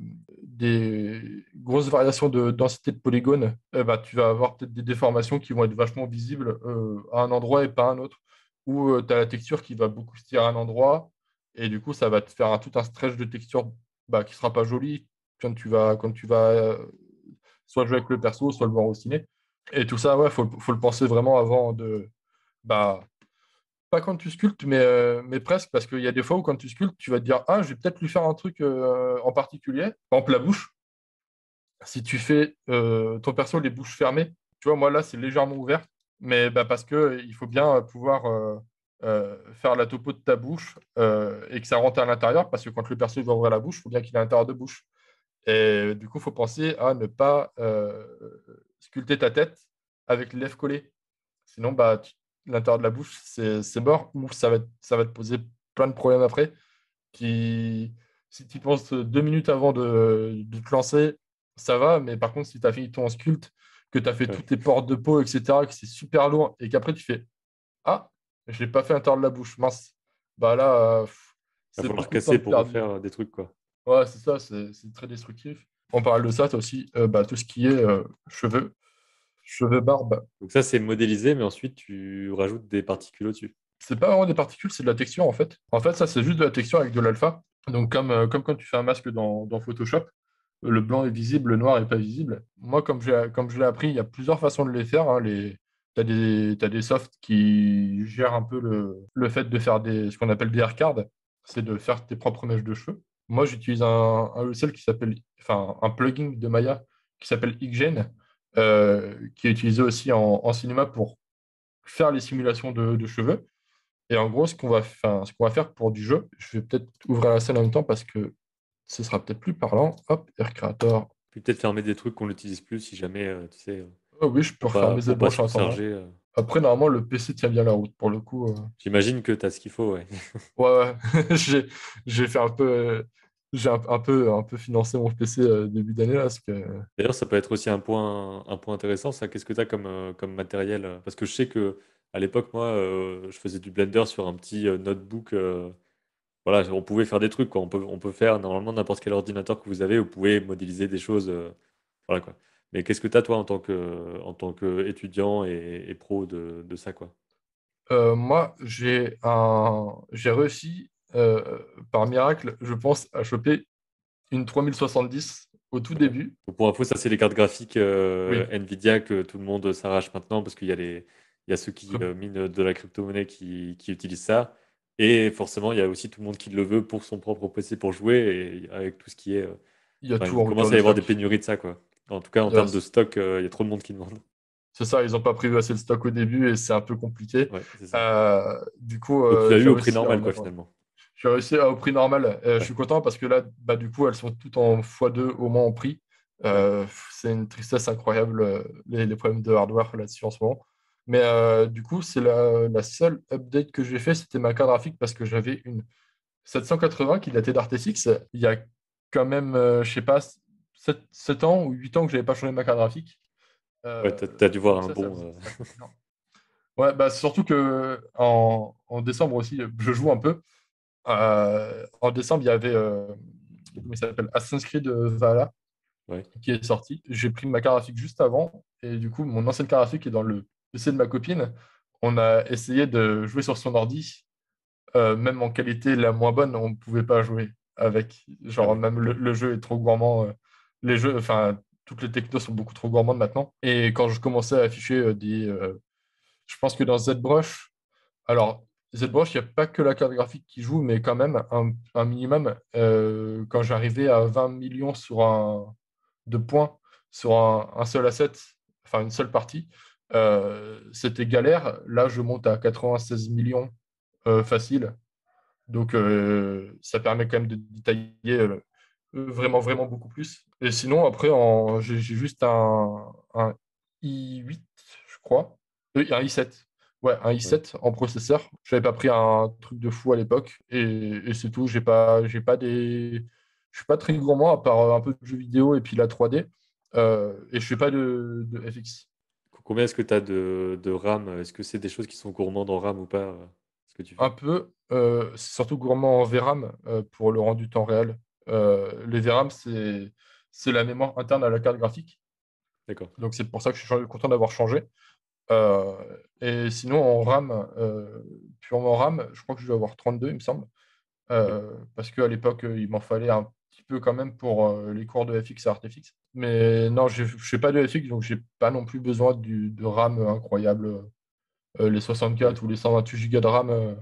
des grosses variations de densité de polygones, eh bah, tu vas avoir peut-être des déformations qui vont être vachement visibles euh, à un endroit et pas à un autre. Ou tu as la texture qui va beaucoup se tirer à un endroit. Et du coup, ça va te faire un, tout un stretch de texture bah, qui sera pas joli quand tu vas, quand tu vas euh, soit jouer avec le perso, soit le voir au ciné. Et tout ça, ouais, faut, faut le penser vraiment avant de bah, pas quand tu sculptes, mais, euh, mais presque, parce qu'il y a des fois où quand tu sculptes, tu vas te dire, ah, je vais peut-être lui faire un truc euh, en particulier. Par exemple, la bouche. Si tu fais euh, ton perso les bouches fermées, tu vois, moi là, c'est légèrement ouvert, mais bah, parce que euh, il faut bien pouvoir euh, euh, faire la topo de ta bouche euh, et que ça rentre à l'intérieur, parce que quand le perso il va ouvrir la bouche, il faut bien qu'il ait un intérieur de bouche. Et du coup, il faut penser à ne pas euh, sculpter ta tête avec les lèvres collées. Sinon, bah, tu- l'intérieur de la bouche, c'est c'est mort, ou ça va, te- ça va te poser plein de problèmes après. Qui, si tu penses deux minutes avant de, de te lancer, ça va, mais par contre, si tu as fini ton sculpte, que tu as fait Ouais. toutes tes portes de peau, et cetera, que c'est super lourd, et qu'après tu fais ah, je n'ai pas fait l'intérieur de la bouche, mince. Bah là, euh, pff, Il va c'est falloir beaucoup de temps casser de pour perdu. refaire euh, des trucs, quoi. Ouais, c'est ça, c'est c'est très destructif. On parle de ça, tu as aussi euh, bah, tout ce qui est euh, cheveux, cheveux, barbe. Donc ça, c'est modélisé, mais ensuite, tu rajoutes des particules au-dessus. C'est pas vraiment des particules, c'est de la texture en fait. En fait, ça, c'est juste de la texture avec de l'alpha. Donc, comme, euh, comme quand tu fais un masque dans, dans Photoshop, le blanc est visible, le noir n'est pas visible. Moi, comme j'ai, comme je l'ai appris, il y a plusieurs façons de les faire, hein. Les... Tu as des, t'as des softs qui gèrent un peu le, le fait de faire des, ce qu'on appelle des haircards, c'est de faire tes propres mèches de cheveux. Moi, j'utilise un, un logiciel qui s'appelle, enfin, un plugin de Maya qui s'appelle Xgen, euh, qui est utilisé aussi en, en cinéma pour faire les simulations de, de cheveux. Et en gros, ce qu'on va, enfin, ce qu'on va faire pour du jeu, je vais peut-être ouvrir la scène en même temps parce que ce sera peut-être plus parlant. Hop, Air Creator. Puis peut-être fermer des trucs qu'on n'utilise plus si jamais, euh, tu sais, euh, Oh oui, je peux pour refermer pas, mes pour pas ZBrush en attendant. surcharger. euh. Après, normalement, le P C tient bien la route pour le coup. euh. J'imagine que tu as ce qu'il faut, ouais. Ouais, ouais. J'ai, j'ai fait un peu. euh, j'ai un, un peu, un peu financé mon P C euh, début d'année là, parce que D'ailleurs, ça peut être aussi un point, un point intéressant, ça. Qu'est-ce que tu as comme, euh, comme matériel? euh, Parce que je sais que à l'époque, moi, euh, je faisais du Blender sur un petit euh, notebook. euh, voilà, on pouvait faire des trucs, quoi. On peut, on peut faire normalement n'importe quel ordinateur que vous avez, vous pouvez modéliser des choses. euh, voilà, quoi. Mais qu'est-ce que tu as, toi, en tant que, en tant qu'étudiant et, et pro de, de ça, quoi? euh, moi, j'ai un, j'ai réussi euh, par miracle, je pense, à choper une trois mille soixante-dix au tout Ouais. début. Donc, pour info, ça, c'est les cartes graphiques euh, Oui. Nvidia que tout le monde s'arrache maintenant parce qu'il y a les, il y a ceux qui Très- euh, minent de la crypto-monnaie qui, qui utilisent ça. Et forcément, il y a aussi tout le monde qui le veut pour son propre P C pour jouer. Et avec tout ce qui est. euh, Il y a Enfin, tout il en rupture commence à de y avoir des stock. pénuries de ça, quoi. En tout cas, en Il y a- termes de stock, euh, il y a trop de monde qui demande. C'est ça, ils n'ont pas prévu assez de stock au début et c'est un peu compliqué. Ouais, c'est ça. Euh, du coup, Donc, tu euh, l'as eu j'ai au prix réussi à normal, en quoi, avoir. finalement. J'ai réussi à, au prix normal. Euh, je Ouais, suis content parce que là, bah, du coup, elles sont toutes en fois deux au moins en prix. ouais. Euh, c'est une tristesse incroyable, euh, les, les problèmes de hardware là-dessus en ce moment. Mais euh, du coup, c'est la, la seule update que j'ai fait, c'était ma carte graphique parce que j'avais une sept cent quatre-vingts qui datait d'R T X. Il y a quand même, euh, je sais pas, sept sept ans ou huit ans que je n'avais pas changé ma carte graphique. Ouais, Euh, t'as, t'as dû voir donc un ça, ça, bon. euh, ça fait énorme. Ouais, bah, surtout que en, en décembre aussi, je joue un peu. Euh, en décembre, il y avait euh, comment il s'appelle Assassin's Creed Valhalla Ouais. qui est sorti. J'ai pris ma carte graphique juste avant et du coup, mon ancienne carte graphique est dans le P C de ma copine. On a essayé de jouer sur son ordi, euh, même en qualité la moins bonne, on ne pouvait pas jouer avec. Ah Genre, ouais, même le, ok. le jeu est trop gourmand. euh, les jeux, enfin, toutes les technos sont beaucoup trop gourmandes maintenant. Et quand je commençais à afficher euh, des. euh, je pense que dans ZBrush, alors, ZBrush, il n'y a pas que la carte graphique qui joue, mais quand même un, un minimum. Euh, quand j'arrivais à vingt millions sur un, de points sur un, un seul asset, enfin une seule partie, euh, c'était galère. Là, je monte à quatre-vingt-seize millions euh, facile. Donc, euh, ça permet quand même de détailler euh, vraiment, vraiment beaucoup plus. Et sinon, après, en- j'ai j'ai juste un, un i huit, je crois. Euh, un i sept. Ouais, un Ouais. i sept en processeur. Je n'avais pas pris un truc de fou à l'époque. Et, et c'est tout. J'ai pas, j'ai pas des... Je suis pas très gourmand à part euh, un peu de jeux vidéo et puis la trois D. Euh, et je fais pas de, de F X. Combien est-ce que tu as de, de RAM? Est-ce que c'est des choses qui sont gourmandes en RAM ou pas, euh, ce que tu Un fais? peu, euh, c'est surtout gourmand en V RAM euh, pour le rendu temps réel. Euh, les V RAM, c'est c'est la mémoire interne à la carte graphique. D'accord. Donc c'est pour ça que je suis content d'avoir changé. Euh, et sinon, en RAM, euh, purement RAM, je crois que je dois avoir trente-deux, il me semble. Ouais. Euh, parce qu'à l'époque, euh, il m'en fallait un petit peu quand même pour euh, les cours de F X et Artefix. Mais non, j'ai- je ne fais pas de F X, donc j'ai pas non plus besoin du, de RAM incroyable. Euh, les Ouais. soixante-quatre ou les cent vingt-huit gigas de RAM. euh,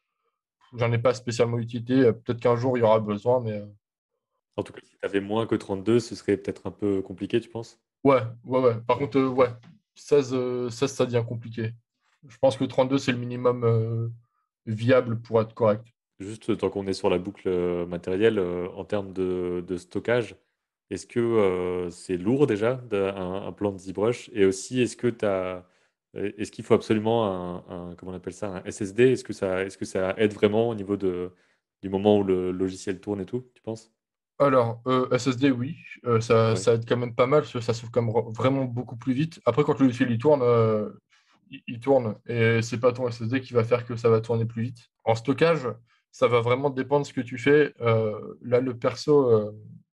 J'en ai pas spécialement utilité. Euh, Peut-être qu'un jour, il y aura besoin, mais euh, En tout cas, si tu avais moins que trente-deux, ce serait peut-être un peu compliqué, tu penses? ouais, ouais, ouais. Par Ouais, contre, euh, ok. ouais, seize, euh, seize, ça devient compliqué. Je pense que trente-deux, c'est le minimum euh, viable pour être correct. Juste tant qu'on est sur la boucle euh, matérielle, euh, en termes de, de stockage, est-ce que euh, c'est lourd déjà, d'un- un, un plan de ZBrush? Et aussi, est-ce que t'as, euh, est-ce qu'il faut absolument un, un- comment on appelle ça, un S S D? Est-ce que ça, est-ce que ça aide vraiment au niveau de, du moment où le logiciel tourne et tout, tu penses? Alors, euh, S S D, oui, euh, ça, Ouais, ça aide quand même pas mal, parce que ça s'ouvre quand même vra- vraiment beaucoup plus vite. Après, quand le logiciel il tourne, euh, il, il tourne, et c'est pas ton S S D qui va faire que ça va tourner plus vite. En stockage, ça va vraiment dépendre de ce que tu fais. Euh, là, le perso, euh,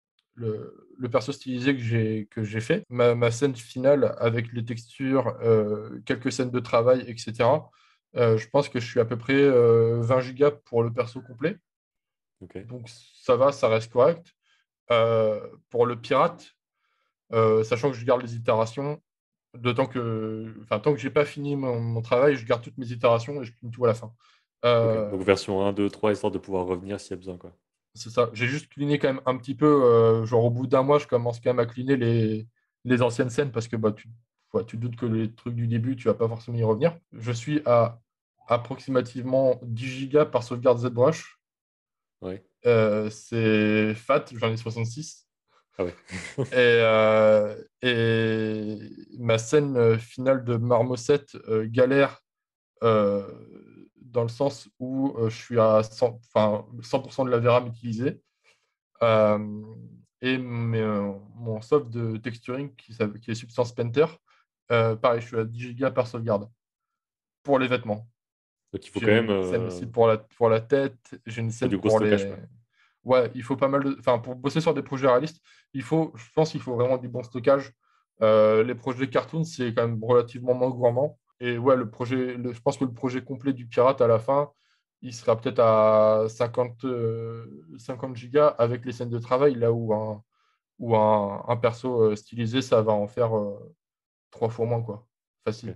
le, le perso stylisé que j'ai que j'ai fait, ma, ma scène finale avec les textures, euh, quelques scènes de travail, et cetera. Euh, je pense que je suis à peu près euh, vingt gigas pour le perso complet. ok. Donc ça va, ça reste correct. Euh, pour le pirate, euh, sachant que je garde les itérations, d'autant que, enfin, tant que j'ai pas fini mon, mon travail, je garde toutes mes itérations et je clean tout à la fin. Ok, Euh, donc version un, deux, trois, histoire de pouvoir revenir s'il y a besoin, quoi. c'est ça. J'ai juste cleané quand même un petit peu. Euh, genre au bout d'un mois, je commence quand même à cleaner les, les anciennes scènes parce que bah, tu, ouais, tu te doutes que les trucs du début, tu vas pas forcément y revenir. Je suis à approximativement dix gigas par sauvegarde ZBrush. Ouais. Euh, c'est fat, j'en ai soixante-six. Ah ouais. Et, euh, et ma scène euh, finale de Marmoset euh, galère euh, dans le sens où euh, je suis à cent, enfin, cent pour cent de la V RAM utilisée. Euh, et mes, euh, mon soft de texturing qui, s'appelle- qui est Substance Painter, euh, pareil, je suis à dix gigas par sauvegarde pour les vêtements. Donc il faut J'ai quand même une scène euh, aussi pour la, pour la tête, j'ai une faut scène du gros pour stockage, les. quoi. Ouais, il faut pas mal de. Enfin, pour bosser sur des projets réalistes, il faut, je pense qu'il faut vraiment du bon stockage. Euh, les projets cartoon, c'est quand même relativement moins gourmand. Et ouais, le projet, le- je pense que le projet complet du pirate à la fin, il sera peut-être à cinquante euh, cinquante gigas avec les scènes de travail, là où un, où un, un perso euh, stylisé, ça va en faire euh, trois fois moins, quoi. Ok. Facile.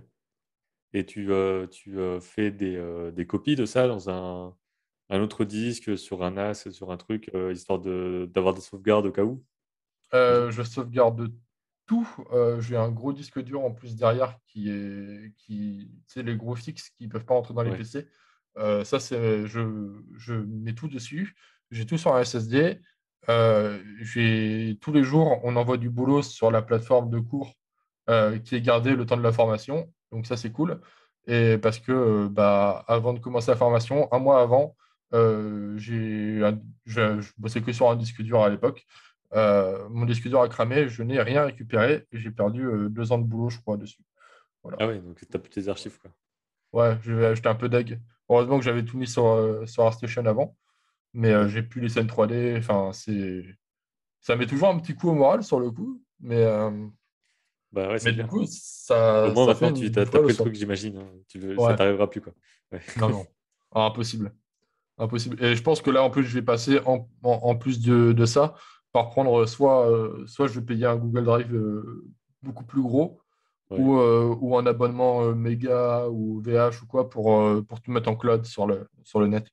Et tu, euh, tu euh, fais des, euh, des copies de ça dans un, un autre disque, sur un NAS, sur un truc, euh, histoire de, d'avoir des sauvegardes au cas où, j'imagine. Euh, je sauvegarde tout. Euh, j'ai un gros disque dur en plus derrière qui est qui, c'est les gros fixes qui ne peuvent pas entrer dans les Ouais. P C. Euh, ça, c'est je, je mets tout dessus. J'ai tout sur un S S D. Euh, j'ai tous les jours, on envoie du boulot sur la plateforme de cours euh, qui est gardée le temps de la formation. Donc ça, c'est cool. Et parce que euh, bah, avant de commencer la formation, un mois avant, euh, j'ai un- je, je bossais que sur un disque dur à l'époque. Euh, mon disque dur a cramé, je n'ai rien récupéré et j'ai perdu euh, deux ans de boulot, je crois, dessus. Voilà. Ah ouais, donc tu as plus tes archives, quoi. Ouais, je- j'étais un peu deg. Heureusement que j'avais tout mis sur, euh, sur ArtStation avant, mais euh, Ouais. j'ai plus les scènes trois D. Enfin, c'est... Ça met toujours un petit coup au moral sur le coup, mais, euh, Bah ouais, c'est mais du clair. coup, Au ça, moins ça fait maintenant, tu une, as, une vraie pris le leçon. truc, j'imagine, hein. Tu veux- ça Ouais, t'arrivera plus, quoi. Ouais. non, non. Ah, impossible. Impossible. Et je pense que là, en plus, je vais passer en, en, en plus de, de ça par prendre soit, euh, soit je vais payer un Google Drive euh, beaucoup plus gros Ouais. ou, euh, ou un abonnement euh, méga ou V H ou quoi pour, euh, pour tout mettre en cloud sur le, sur le net.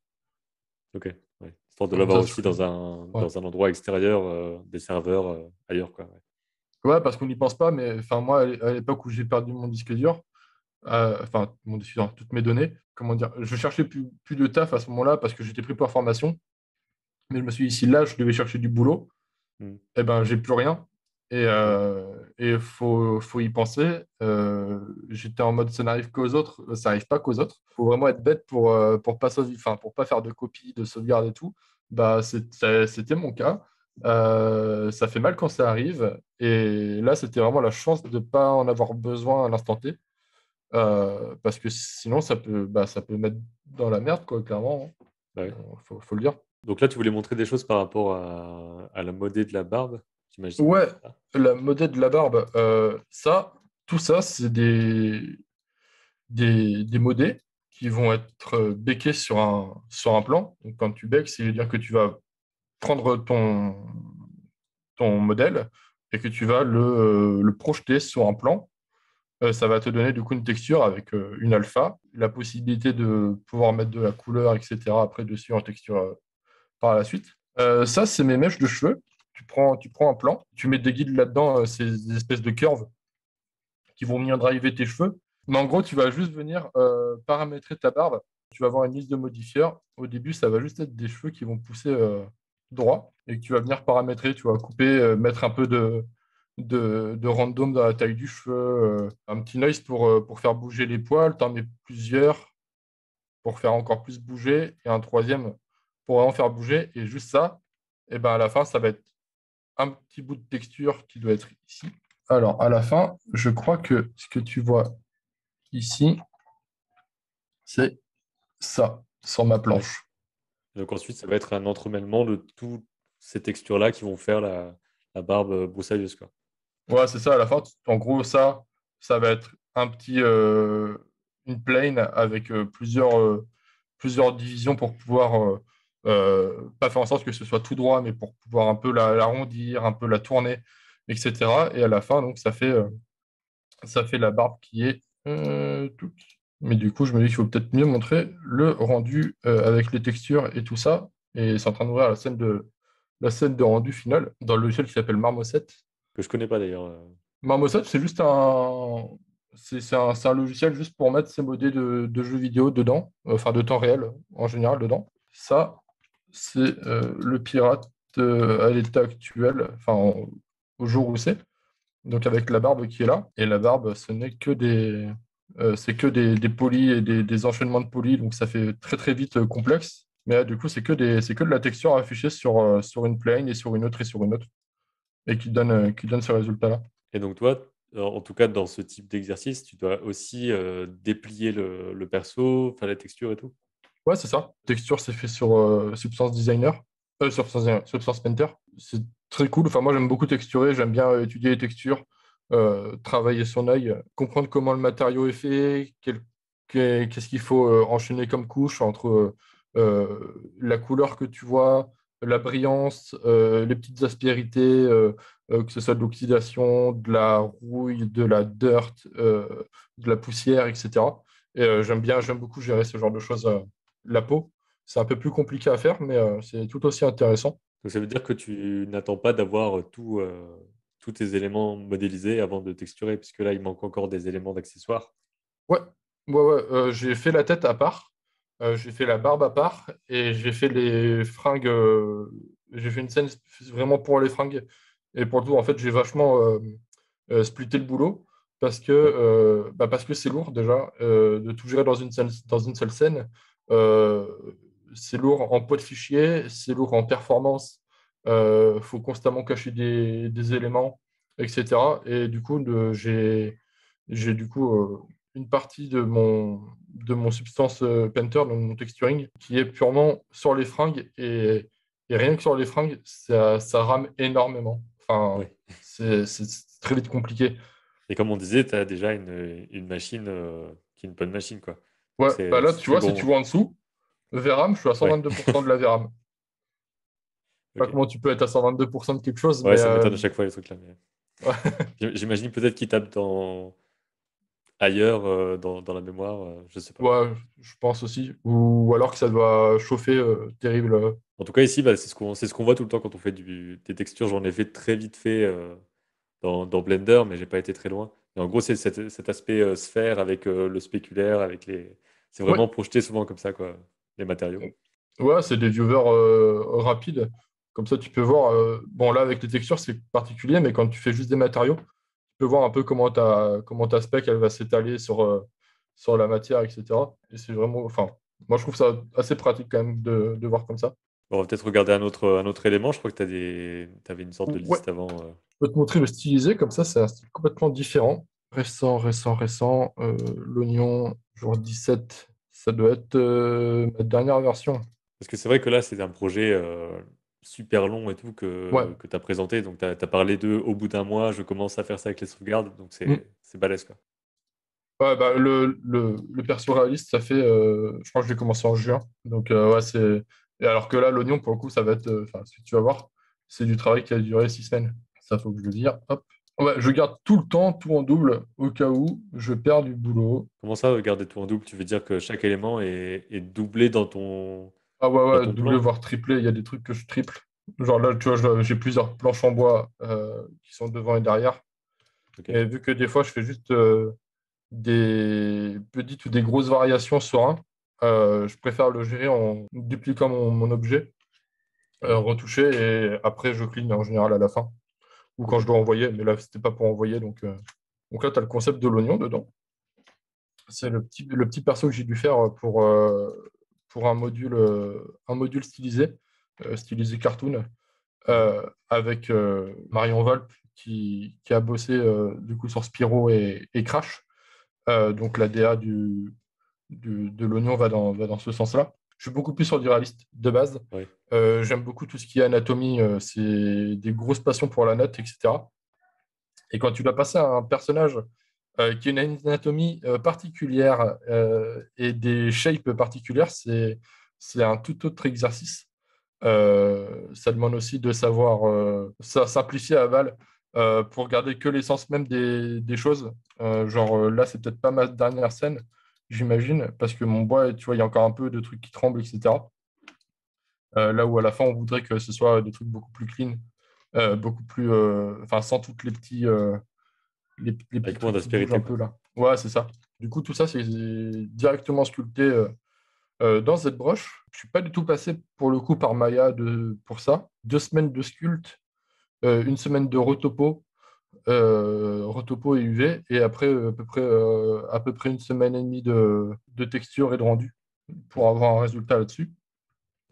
Ok. Ouais. Histoire de Comme l'avoir ça, je aussi ferai. dans un, Ouais, dans un endroit extérieur, euh, des serveurs euh, ailleurs, quoi. Ouais. ouais parce qu'on n'y pense pas, mais enfin, moi, à l'é- à l'époque où j'ai perdu mon disque dur, euh, enfin, mon disque dur, toutes mes données, comment dire, je cherchais plus, plus de taf à ce moment-là parce que j'étais pris pour formation, mais je me suis dit, si là, je devais chercher du boulot, Hmm. eh ben, j'ai plus rien. Et Ouais. euh, et faut, faut y penser. Euh, j'étais en mode ça n'arrive qu'aux autres, ça n'arrive pas qu'aux autres. Faut vraiment être bête pour, euh, pour pas sauve- enfin, pour pas faire de copies, de sauvegarde et tout. Bah, c'est- ça- c'était mon cas. Euh, ça fait mal quand ça arrive. Et là, c'était vraiment la chance de ne pas en avoir besoin à l'instant T. Euh, parce que sinon, ça peut, bah, ça peut mettre dans la merde, quoi, clairement. Bah Il ouais. faut, faut le dire. Donc là, tu voulais montrer des choses par rapport à, à la modée de la barbe, j'imagine. Ouais, Ah, la modèle de la barbe, euh, ça, tout ça, c'est des, des, des modets qui vont être euh, béqués sur un, sur un plan. Donc, quand tu becks, c'est-à-dire que tu vas prendre ton, ton modèle et que tu vas le, euh, le projeter sur un plan. Euh, ça va te donner du coup une texture avec euh, une alpha, la possibilité de pouvoir mettre de la couleur, et cetera après dessus en texture euh, par la suite. Euh, ça, c'est mes mèches de cheveux. Tu prends, tu prends un plan, tu mets des guides là-dedans, euh, ces espèces de curves qui vont venir driver tes cheveux. Mais en gros, tu vas juste venir euh, paramétrer ta barbe. Tu vas avoir une liste de modifieurs. Au début, ça va juste être des cheveux qui vont pousser euh, droit et que tu vas venir paramétrer. Tu vas couper, euh, mettre un peu de, de, de random dans la taille du cheveu, euh, un petit noise pour, euh, pour faire bouger les poils. Tu en mets plusieurs pour faire encore plus bouger et un troisième pour vraiment faire bouger. Et juste ça, et ben à la fin, ça va être un petit bout de texture qui doit être ici. Alors, à la fin, je crois que ce que tu vois ici, c'est ça, sur ma ouais. planche. Et donc ensuite, ça va être un entremêlement de toutes ces textures-là qui vont faire la, la barbe euh, broussailleuse, quoi. Ouais, c'est ça, à la fin, en gros, ça, ça va être un petit, euh, une plane avec euh, plusieurs, euh, plusieurs divisions pour pouvoir, euh, euh, pas faire en sorte que ce soit tout droit, mais pour pouvoir un peu la- l'arrondir, un peu la tourner, et cetera. Et à la fin, donc, ça fait, euh, ça fait la barbe qui est euh, toute. Mais du coup, je me dis qu'il faut peut-être mieux montrer le rendu euh, avec les textures et tout ça. Et c'est en train d'ouvrir la scène de, la scène de rendu final dans le logiciel qui s'appelle Marmoset. Que je connais pas d'ailleurs. euh. Marmoset, c'est juste un, c'est c'est un, c'est un logiciel juste pour mettre ses modèles de, de jeux vidéo dedans, enfin de temps réel en général dedans. Ça, c'est euh, le pirate euh, à l'état actuel, enfin en- au jour où c'est. Donc avec la barbe qui est là. Et la barbe, ce n'est que des, euh, c'est que des, des polis et des, des enchaînements de polis. Donc ça fait très très vite euh, complexe. Mais euh, du coup, c'est que des, c'est que de la texture affichée sur, euh, sur une plane et sur une autre et sur une autre, et qui donne, euh, qui donne ce résultat-là. Et donc toi, en tout cas dans ce type d'exercice, tu dois aussi euh, déplier le, le perso, faire la texture et tout. Ouais, c'est ça. Texture, c'est fait sur euh, Substance Designer, euh, Substance, Designer, Substance Painter. C'est très cool. Enfin, moi, j'aime beaucoup texturer. J'aime bien euh, étudier les textures, euh, travailler son œil, euh, comprendre comment le matériau est fait, quel- qu'est- qu'est-ce qu'il faut euh, enchaîner comme couche entre euh, euh, la couleur que tu vois, la brillance, euh, les petites aspérités, euh, euh, que ce soit de l'oxydation, de la rouille, de la dirt, euh, de la poussière, et cetera. Et euh, j'aime bien, j'aime beaucoup gérer ce genre de choses. Euh, la peau. C'est un peu plus compliqué à faire, mais euh, c'est tout aussi intéressant. Donc ça veut dire que tu n'attends pas d'avoir tout, euh, tous tes éléments modélisés avant de texturer, puisque là, il manque encore des éléments d'accessoires. Ouais, ouais, ouais. Euh, j'ai fait la tête à part, euh, j'ai fait la barbe à part, et j'ai fait les fringues. Euh, j'ai fait une scène vraiment pour les fringues. Et pour le tout, en fait, j'ai vachement euh, euh, splitté le boulot parce que Ouais. euh, bah, parce que c'est lourd déjà euh, de tout gérer dans une scène, dans une seule scène. Euh, c'est lourd en poids de fichier, c'est lourd en performance. Il faut constamment cacher des, des éléments, et cetera. Et du coup, de- j'ai j'ai du coup euh, une partie de mon, de mon substance euh, painter, donc mon texturing, qui est purement sur les fringues. Et, et rien que sur les fringues, ça, ça rame énormément. Enfin, Ouais. c'est c'est très vite compliqué. Et comme on disait, tu as déjà une, une machine euh, qui est une bonne machine, quoi. Donc Ouais, bah c'est là, tu c'est vois, si tu bon. vois en dessous, V RAM, je suis à Ouais, cent vingt-deux pour cent de la V RAM. Je sais pas ok. comment tu peux être à cent vingt-deux pour cent de quelque chose, Ouais, mais ça euh, m'étonne à chaque fois les trucs là. Mais... ouais, j'im- J'imagine peut-être qu'ils tapent dans... ailleurs euh, dans, dans la mémoire, euh, je sais pas. ouais, je pense aussi. Ou alors que ça doit chauffer euh, terrible. En tout cas, ici, bah, c'est ce qu'on c'est ce qu'on voit tout le temps quand on fait du, des textures. J'en ai fait très vite fait euh, dans, dans Blender, mais j'ai pas été très loin. Et en gros, c'est cet, cet aspect euh, sphère avec euh, le spéculaire, avec les... C'est Ouais, vraiment projeté souvent comme ça, quoi, les matériaux. ouais, c'est des viewers euh, rapides. Comme ça, tu peux voir. Euh, bon, là, avec les textures, c'est particulier, mais quand tu fais juste des matériaux, tu peux voir un peu comment ta, comment ta spec elle va s'étaler sur, euh, sur la matière, et cetera. Et c'est vraiment. Enfin, moi, je trouve ça assez pratique quand même de, de voir comme ça. Bon, on va peut-être regarder un autre, un autre élément. Je crois que tu des... avais une sorte de Ouais, liste avant. euh. je peux te montrer le stylisé, comme ça, c'est un style complètement différent. Récent, récent, récent. Euh, l'oignon, jour dix-sept, ça doit être euh, ma dernière version. Parce que c'est vrai que là, c'est un projet euh, super long et tout Ouais. que, que tu as présenté. Donc, tu as, parlé de au bout d'un mois, je commence à faire ça avec les sauvegardes. Donc, Mm. c'est c'est balèze, quoi. Ouais, bah, le, le, le perso réaliste, ça fait, euh, je crois que je l'ai commencé en juin. Donc, euh, ouais, c'est. Et alors que là, l'oignon, pour le coup, ça va être. euh, Enfin, ce que tu vas voir, c'est du travail qui a duré six semaines. Ça, faut que je le dise. Hop. Ouais, je garde tout le temps, tout en double, au cas où je perds du boulot. Comment ça, garder tout en double? Tu veux dire que chaque élément est, est doublé dans ton, Ah ouais, dans ouais, ton doublé, plan? voire triplé. Il y a des trucs que je triple. Genre là, tu vois, je- j'ai plusieurs planches en bois euh, qui sont devant et derrière. Ok. Et vu que des fois, je fais juste euh, des petites ou des grosses variations sur un, euh, je préfère le gérer en dupliquant mon, mon objet, euh, Ouais. retoucher, et après, je clean en général à la fin. Ou quand Ok. je dois envoyer, mais là, c'était pas pour envoyer. Donc, euh, donc là, tu as le concept de l'oignon dedans. C'est le petit, le petit perso que j'ai dû faire pour, euh, pour un module, euh, un module stylisé, euh, stylisé cartoon, Mhm. euh, avec euh, Marion Volpe qui, qui a bossé euh, du coup sur Spyro et, et Crash. Euh, donc la D A du, du- de l'oignon va dans, va dans ce sens-là. Je suis beaucoup plus sur du réaliste de base. Ouais. Euh, j'aime beaucoup tout ce qui est anatomie, euh, c'est des grosses passions pour la note, et cetera. Et quand tu dois passer à un personnage euh, qui a une anatomie euh, particulière euh, et des shapes particulières, c'est, c'est un tout autre exercice. Euh, ça demande aussi de savoir euh, ça, simplifier à Val euh, pour garder que l'essence même des, des choses. Euh, genre euh, là, c'est peut-être pas ma dernière scène, j'imagine, parce que mon bois, tu vois, il y a encore un peu de trucs qui tremblent, et cetera. Euh, là où à la fin, on voudrait que ce soit des trucs beaucoup plus clean, euh, beaucoup plus, euh, enfin, sans toutes les petits, euh, les, les petits Avec moins trucs qui bougent un d'aspérité, peu quoi. là. Ouais, c'est ça. Du coup, tout ça, c'est directement sculpté euh, euh, dans cette broche. Je suis pas du tout passé pour le coup par Maya de, pour ça. Deux semaines de sculpte, euh, une semaine de retopo, euh, retopo et U V, et après euh, à peu près, euh, à peu près une semaine et demie de, de texture et de rendu pour Mm. avoir un résultat là-dessus.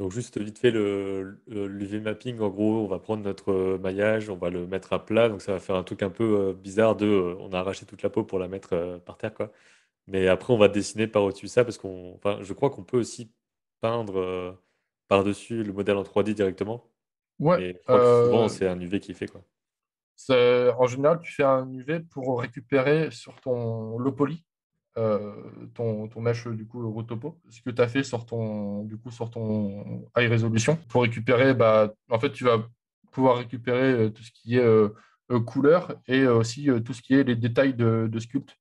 Donc juste vite fait le, le- l'U V mapping, en gros, on va prendre notre euh, maillage, on va le mettre à plat, donc ça va faire un truc un peu euh, bizarre de, euh, on a arraché toute la peau pour la mettre euh, par terre, quoi. Mais après, on va dessiner par au-dessus de ça parce qu'on, enfin, je crois qu'on peut aussi peindre euh, par-dessus le modèle en trois D directement. Ouais, Mais je crois que souvent, euh, c'est un U V qui fait, quoi. c'est- en général, tu fais un U V pour récupérer sur ton low poly, euh, ton, ton mesh du coup Eurotopo, ce que tu as fait sur ton, du coup, sur ton high resolution. Pour récupérer, bah, en fait, tu vas pouvoir récupérer euh, tout ce qui est euh, euh, couleur et euh, aussi euh, tout ce qui est les détails de, de sculpt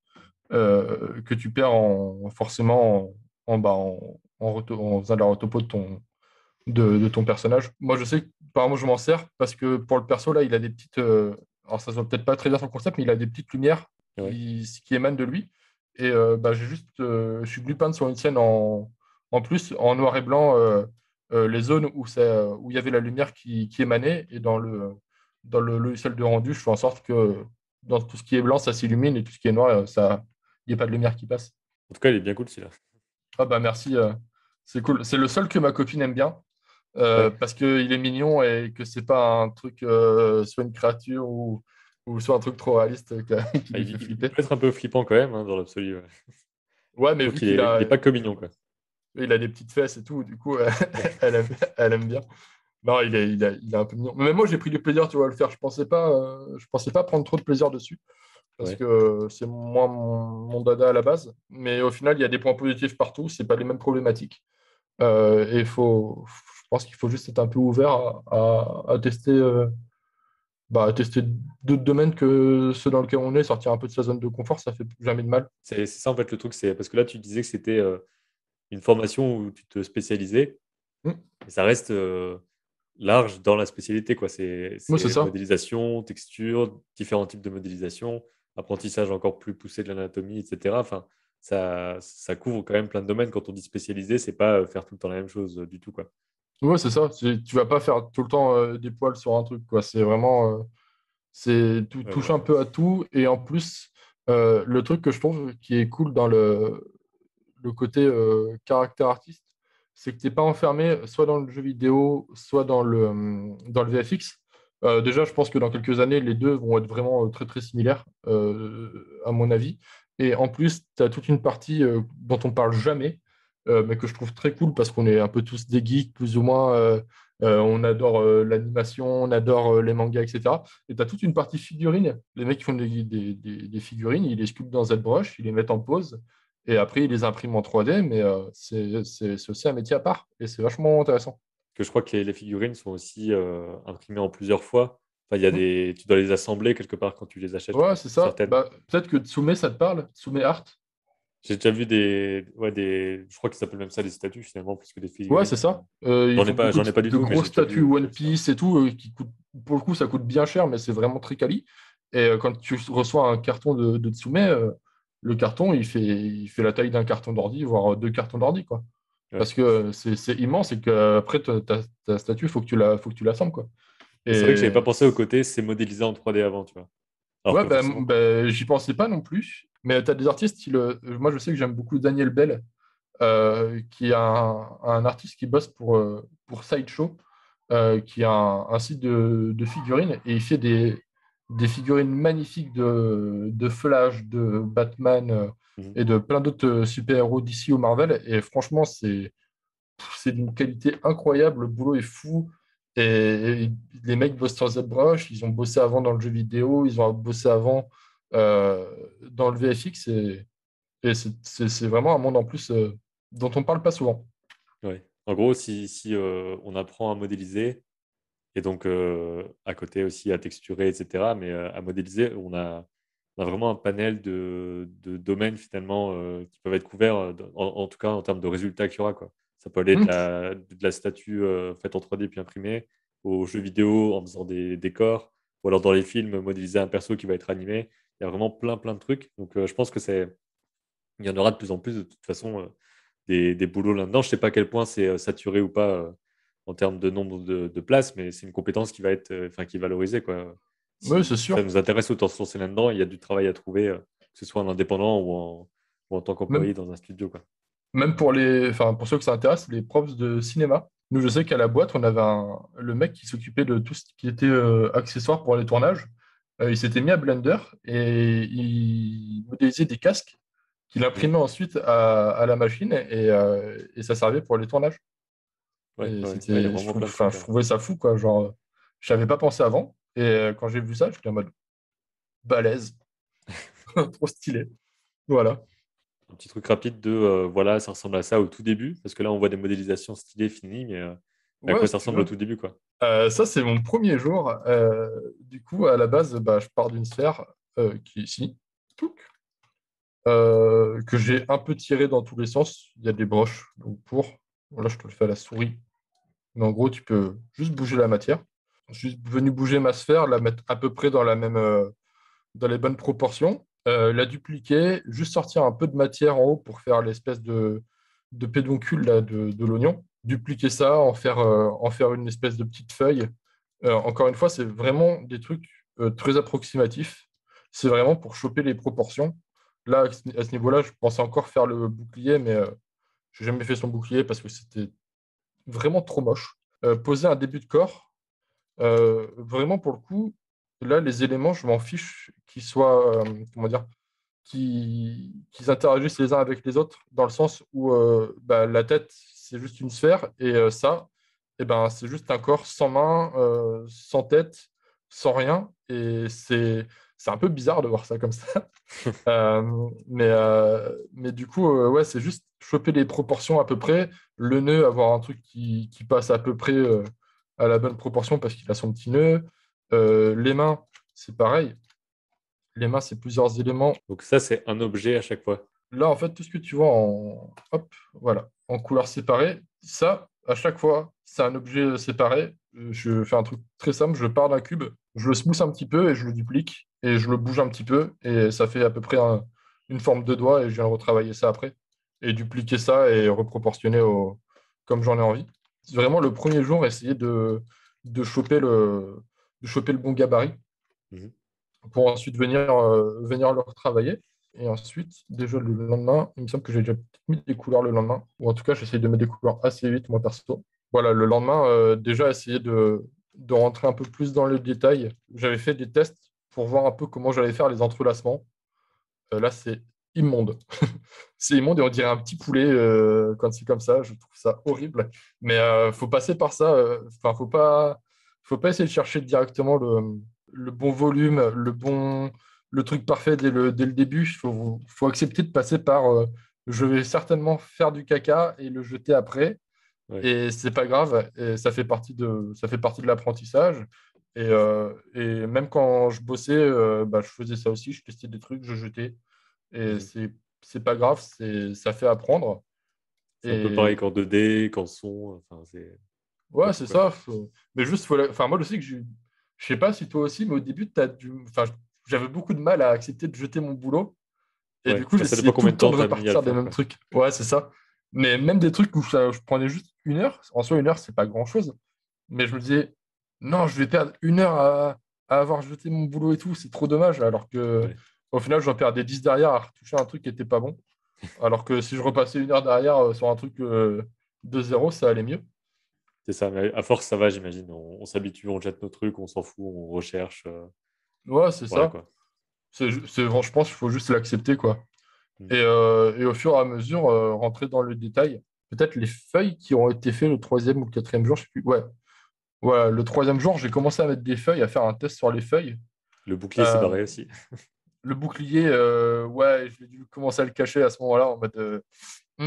euh, que tu perds en, forcément en, en, bah, en, en, reto- en faisant la retopo de ton, de, de ton personnage. Moi, je sais que par exemple, je m'en sers parce que pour le perso, là, il a des petites. Euh, alors, ça se voit peut-être pas très bien sur le concept, mais il a des petites lumières Ouais. qui, qui émanent de lui. Et euh, bah, j'ai juste. Euh, je suis venu peindre sur une scène en, en plus, en noir et blanc, euh, euh, les zones où, ça, où il y avait la lumière qui, qui émanait. Et dans le, dans le logiciel de rendu, je fais en sorte que dans tout ce qui est blanc, ça s'illumine et tout ce qui est noir, euh, ça, il n'y a pas de lumière qui passe. En tout cas, il est bien cool celui-là. Ah bah merci, euh, c'est cool. C'est le seul que ma copine aime bien. Euh, Ouais. parce qu'il est mignon et que c'est pas un truc, euh, soit une créature ou, ou soit un truc trop réaliste que- qui Ah, lui Il, fait il- il flipper. peut être un peu flippant quand même, hein, dans l'absolu. Ouais. Ouais, mais Je trouve vu qu'il qu'il est, il a, est pas que mignon, quoi. il a des petites fesses et tout, du coup, elle aime, elle aime bien. Non, il est, il est, il est un peu mignon. Mais même moi, j'ai pris du plaisir, tu vois, à le faire. Je pensais pas, euh, je pensais pas prendre trop de plaisir dessus parce Ouais. que euh, c'est moins mon, mon dada à la base. Mais au final, il y a des points positifs partout. C'est pas les mêmes problématiques. Euh, et il faut, je pense qu'il faut juste être un peu ouvert à, à- à tester. euh, bah, tester d'autres domaines que ceux dans lesquels on est, sortir un peu de sa zone de confort, ça fait jamais de mal. C'est c'est ça, en fait, le truc. C'est parce que là, tu disais que c'était euh, une formation où tu te spécialisais, Mm. mais ça reste euh, large dans la spécialité, quoi. C'est Moi, c'est c'est ça. modélisation, texture, différents types de modélisation, apprentissage encore plus poussé de l'anatomie, et cetera. Enfin, ça, ça couvre quand même plein de domaines. Quand on dit spécialisé, c'est pas euh, faire tout le temps la même chose euh, du tout, quoi. Ouais, c'est ça. C'est- Tu vas pas faire tout le temps euh, des poils sur un truc, quoi. C'est vraiment, euh, c'est tout, Ouais, touche voilà. un peu à tout. Et en plus, euh, le truc que je trouve qui est cool dans le, le côté euh, caractère artiste, c'est que tu n'es pas enfermé soit dans le jeu vidéo, soit dans le, hum, dans le V F X. Euh, déjà, je pense que dans quelques années, les deux vont être vraiment euh, très très similaires, euh, à mon avis. Et en plus, tu as toute une partie euh, dont on parle jamais, euh, mais que je trouve très cool parce qu'on est un peu tous des geeks, plus ou moins. Euh, euh, on adore euh, l'animation, on adore euh, les mangas, et cetera. Et tu as toute une partie figurines. Les mecs qui font des, des- des- des figurines, ils les sculptent dans ZBrush, ils les mettent en pose. Et après, ils les impriment en trois D, mais euh, c'est c'est- c'est aussi un métier à part. Et c'est vachement intéressant. Que je crois que les, les figurines sont aussi euh, imprimées en plusieurs fois. Enfin, il y a Mm. des, tu dois les assembler quelque part quand tu les achètes, je Ouais, crois, c'est ça. certaines. Bah, peut-être que Tsume, ça te parle? Tsume Art? J'ai déjà vu des, ouais, des, je crois qu'ils s'appellent même ça des statues finalement, plus que des Ouais, figurines. c'est ça. Euh, ils J'en ai font pas, beaucoup j'en de, ai pas du de tout, mais grosses j'ai déjà statues vu One comme ça. Piece et tout, euh, qui coûtent, pour le coup, ça coûte bien cher, mais c'est vraiment très quali. Et euh, quand tu reçois un carton de, de Tsume, euh, le carton, il fait, il fait la taille d'un carton d'ordi, voire deux cartons d'ordi, quoi. Ouais. Parce que euh, c'est c'est immense et qu'après, ta, ta, ta statue, il faut que tu la, faut que tu l'assembles, quoi. Et c'est vrai que j'avais Et pas pensé au côté, c'est modélisé en trois D avant, tu vois. Alors ouais, que ben, forcément. ben, j'y pensais pas non plus. Mais tu as des artistes, style, euh, moi je sais que j'aime beaucoup Daniel Bell, euh, qui est un, un artiste qui bosse pour, euh, pour Sideshow, euh, qui a un, un site de, de figurines, et il fait des, des figurines magnifiques de, de Flash, de Batman euh, Mhm. et de plein d'autres euh, super-héros d'ici ou Marvel. Et franchement, c'est c'est d'une qualité incroyable, le boulot est fou. Et, et les mecs bossent sur ZBrush, ils ont bossé avant dans le jeu vidéo, ils ont bossé avant euh, dans le V F X, et, et c'est c'est- c'est vraiment un monde en plus euh, dont on parle pas souvent. Ouais. En gros, si, si euh, on apprend à modéliser, et donc euh, à côté aussi à texturer, et cetera, mais euh, à modéliser, on a, on a vraiment un panel de, de domaines finalement euh, qui peuvent être couverts, euh, en, en tout cas en termes de résultats qu'il y aura, quoi. Ça peut aller de Hmm. la, de la statue euh, faite en trois D puis imprimée, aux jeux vidéo en faisant des décors, ou alors dans les films, modéliser un perso qui va être animé. Il y a vraiment plein plein de trucs. Donc euh, je pense que c'est, il y en aura de plus en plus de toute façon euh, des, des boulots là-dedans. Je sais pas à quel point c'est euh, saturé ou pas euh, en termes de nombre de, de places, mais c'est une compétence qui va être, euh, enfin, qui est valorisée, quoi. Oui, Si, c'est si ça sûr. nous intéresse autant se lancer là-dedans, il y a du travail à trouver, euh, que ce soit en indépendant ou en, ou en tant qu'employé Même, dans un studio, quoi. même pour les, enfin, pour ceux que ça intéresse, les profs de cinéma. Nous, je sais qu'à la boîte, on avait un- le mec qui s'occupait de tout ce qui était euh, accessoires pour les tournages. Euh, il s'était mis à Blender et il modélisait des casques qu'il Mhm. imprimait ensuite à, à la machine et, euh, et ça servait pour les tournages. Ouais, Et ouais, ouais, il y a c'était, je vraiment trouve, plein de enfin, trucs. je Hein. trouvais ça fou, quoi. Genre, je n'avais pas pensé avant. Et euh, quand j'ai vu ça, j'étais en mode balèze, trop stylé. Voilà. Un petit truc rapide de euh, voilà, ça ressemble à ça au tout début, parce que là, on voit des modélisations stylées, finies, mais euh, à Ouais, quoi si ça tu ressemble au veux. tout début, quoi. Euh, ça, c'est mon premier jour. Euh, du coup, à la base, bah, je pars d'une sphère euh, qui est ici, Touc, euh, que j'ai un peu tiré dans tous les sens. Il y a des broches. Donc pour, voilà, je te le fais à la souris. Mais en gros, tu peux juste bouger la matière. Je suis venu bouger ma sphère, la mettre à peu près dans la même, euh, dans les bonnes proportions, euh, la dupliquer, juste sortir un peu de matière en haut pour faire l'espèce de, de pédoncule là, de, de l'oignon, dupliquer ça, en faire, euh, en faire une espèce de petite feuille. Euh, encore une fois, c'est vraiment des trucs euh, très approximatifs. C'est vraiment pour choper les proportions. Là, à ce à ce niveau-là, je pensais encore faire le bouclier, mais euh, je n'ai jamais fait son bouclier parce que c'était vraiment trop moche. Euh, poser un début de corps, euh, vraiment pour le coup, là, les éléments, je m'en fiche qu'ils soient, euh, comment dire, qui, qu'ils interagissent les uns avec les autres, dans le sens où euh, bah, la tête, c'est juste une sphère, et euh, ça, eh ben, c'est juste un corps sans main, euh, sans tête, sans rien, et c'est, c'est un peu bizarre de voir ça comme ça. Euh, mais, euh, mais du coup, euh, ouais, c'est juste choper les proportions à peu près, le nœud, avoir un truc qui, qui passe à peu près euh, à la bonne proportion parce qu'il a son petit nœud. Euh, les mains, c'est pareil. Les mains, c'est plusieurs éléments. Donc ça, c'est un objet à chaque fois. Là, en fait, tout ce que tu vois en, hop, voilà, en couleurs séparées, ça, à chaque fois, c'est un objet séparé. Euh, Je fais un truc très simple, je pars d'un cube, je le smooth un petit peu et je le duplique et je le bouge un petit peu et ça fait à peu près un- une forme de doigt et je viens retravailler ça après et dupliquer ça et reproportionner au, comme j'en ai envie. C'est vraiment le premier jour, essayer de, de choper le, de choper le bon gabarit Mhm. pour ensuite venir, euh, venir le retravailler. Et ensuite, déjà le lendemain, il me semble que j'ai déjà mis des couleurs le lendemain, ou en tout cas, j'essaye de mettre des couleurs assez vite, moi perso. Voilà, le lendemain, euh, déjà essayer de, de rentrer un peu plus dans le détail. J'avais fait des tests pour voir un peu comment j'allais faire les entrelacements. Euh, là, c'est immonde. C'est immonde et on dirait un petit poulet euh, quand c'est comme ça. Je trouve ça horrible. Mais il faut passer par ça. euh, Enfin, faut pas, faut pas essayer de chercher directement le, le bon volume, le bon, le truc parfait dès le, dès le début. Il faut, faut accepter de passer par euh, je vais certainement faire du caca et le jeter après. Ouais. Et c'est pas grave. Et ça fait partie de, ça fait partie de l'apprentissage. Et, euh, et même quand je bossais, euh, bah, je faisais ça aussi. Je testais des trucs, je jetais. Et Mhm. c'est c'est pas grave, c'est ça fait apprendre. C'est un peu pareil Et qu'en deux D, qu'en son. Enfin, c'est ouais, c'est tout, c'est quoi. ça. faut- Mais juste, faut la- enfin, moi, je sais que je je sais pas si toi aussi, mais au début, t'as dû... enfin, j'avais beaucoup de mal à accepter de jeter mon boulot. Et du Ouais. coup, Bah, ça dépend j'essayais tout combien le de temps temps de tu as mis à le repartir des faire, mêmes quoi. trucs. Ouais, c'est ça. Mais même des trucs où ça- je prenais juste une heure, en soi, une heure, c'est pas grand-chose. Mais je me disais, non, je vais perdre une heure à, à avoir jeté mon boulot et tout, c'est trop dommage. Alors que Ouais. au final, j'en perdais dix derrière à retoucher un truc qui était pas bon. Alors que si je repassais une heure derrière euh, sur un truc euh, de zéro, ça allait mieux. C'est ça. Mais à force, ça va, j'imagine. On, on s'habitue, on jette nos trucs, on s'en fout, on recherche. euh, Ouais, c'est Voilà, ça. quoi. C'est, ju- c'est, je pense qu'il faut juste l'accepter, quoi. Mhm. Et, euh, et au fur et à mesure, euh, rentrer dans le détail. Peut-être les feuilles qui ont été faites le troisième ou le quatrième jour, je sais plus. Ouais, voilà, le troisième jour, j'ai commencé à mettre des feuilles, à faire un test sur les feuilles. Le bouclier, c'est Euh, barré aussi. le bouclier, euh, ouais, j'ai dû commencer à le cacher à ce moment-là en mode euh, Hmm,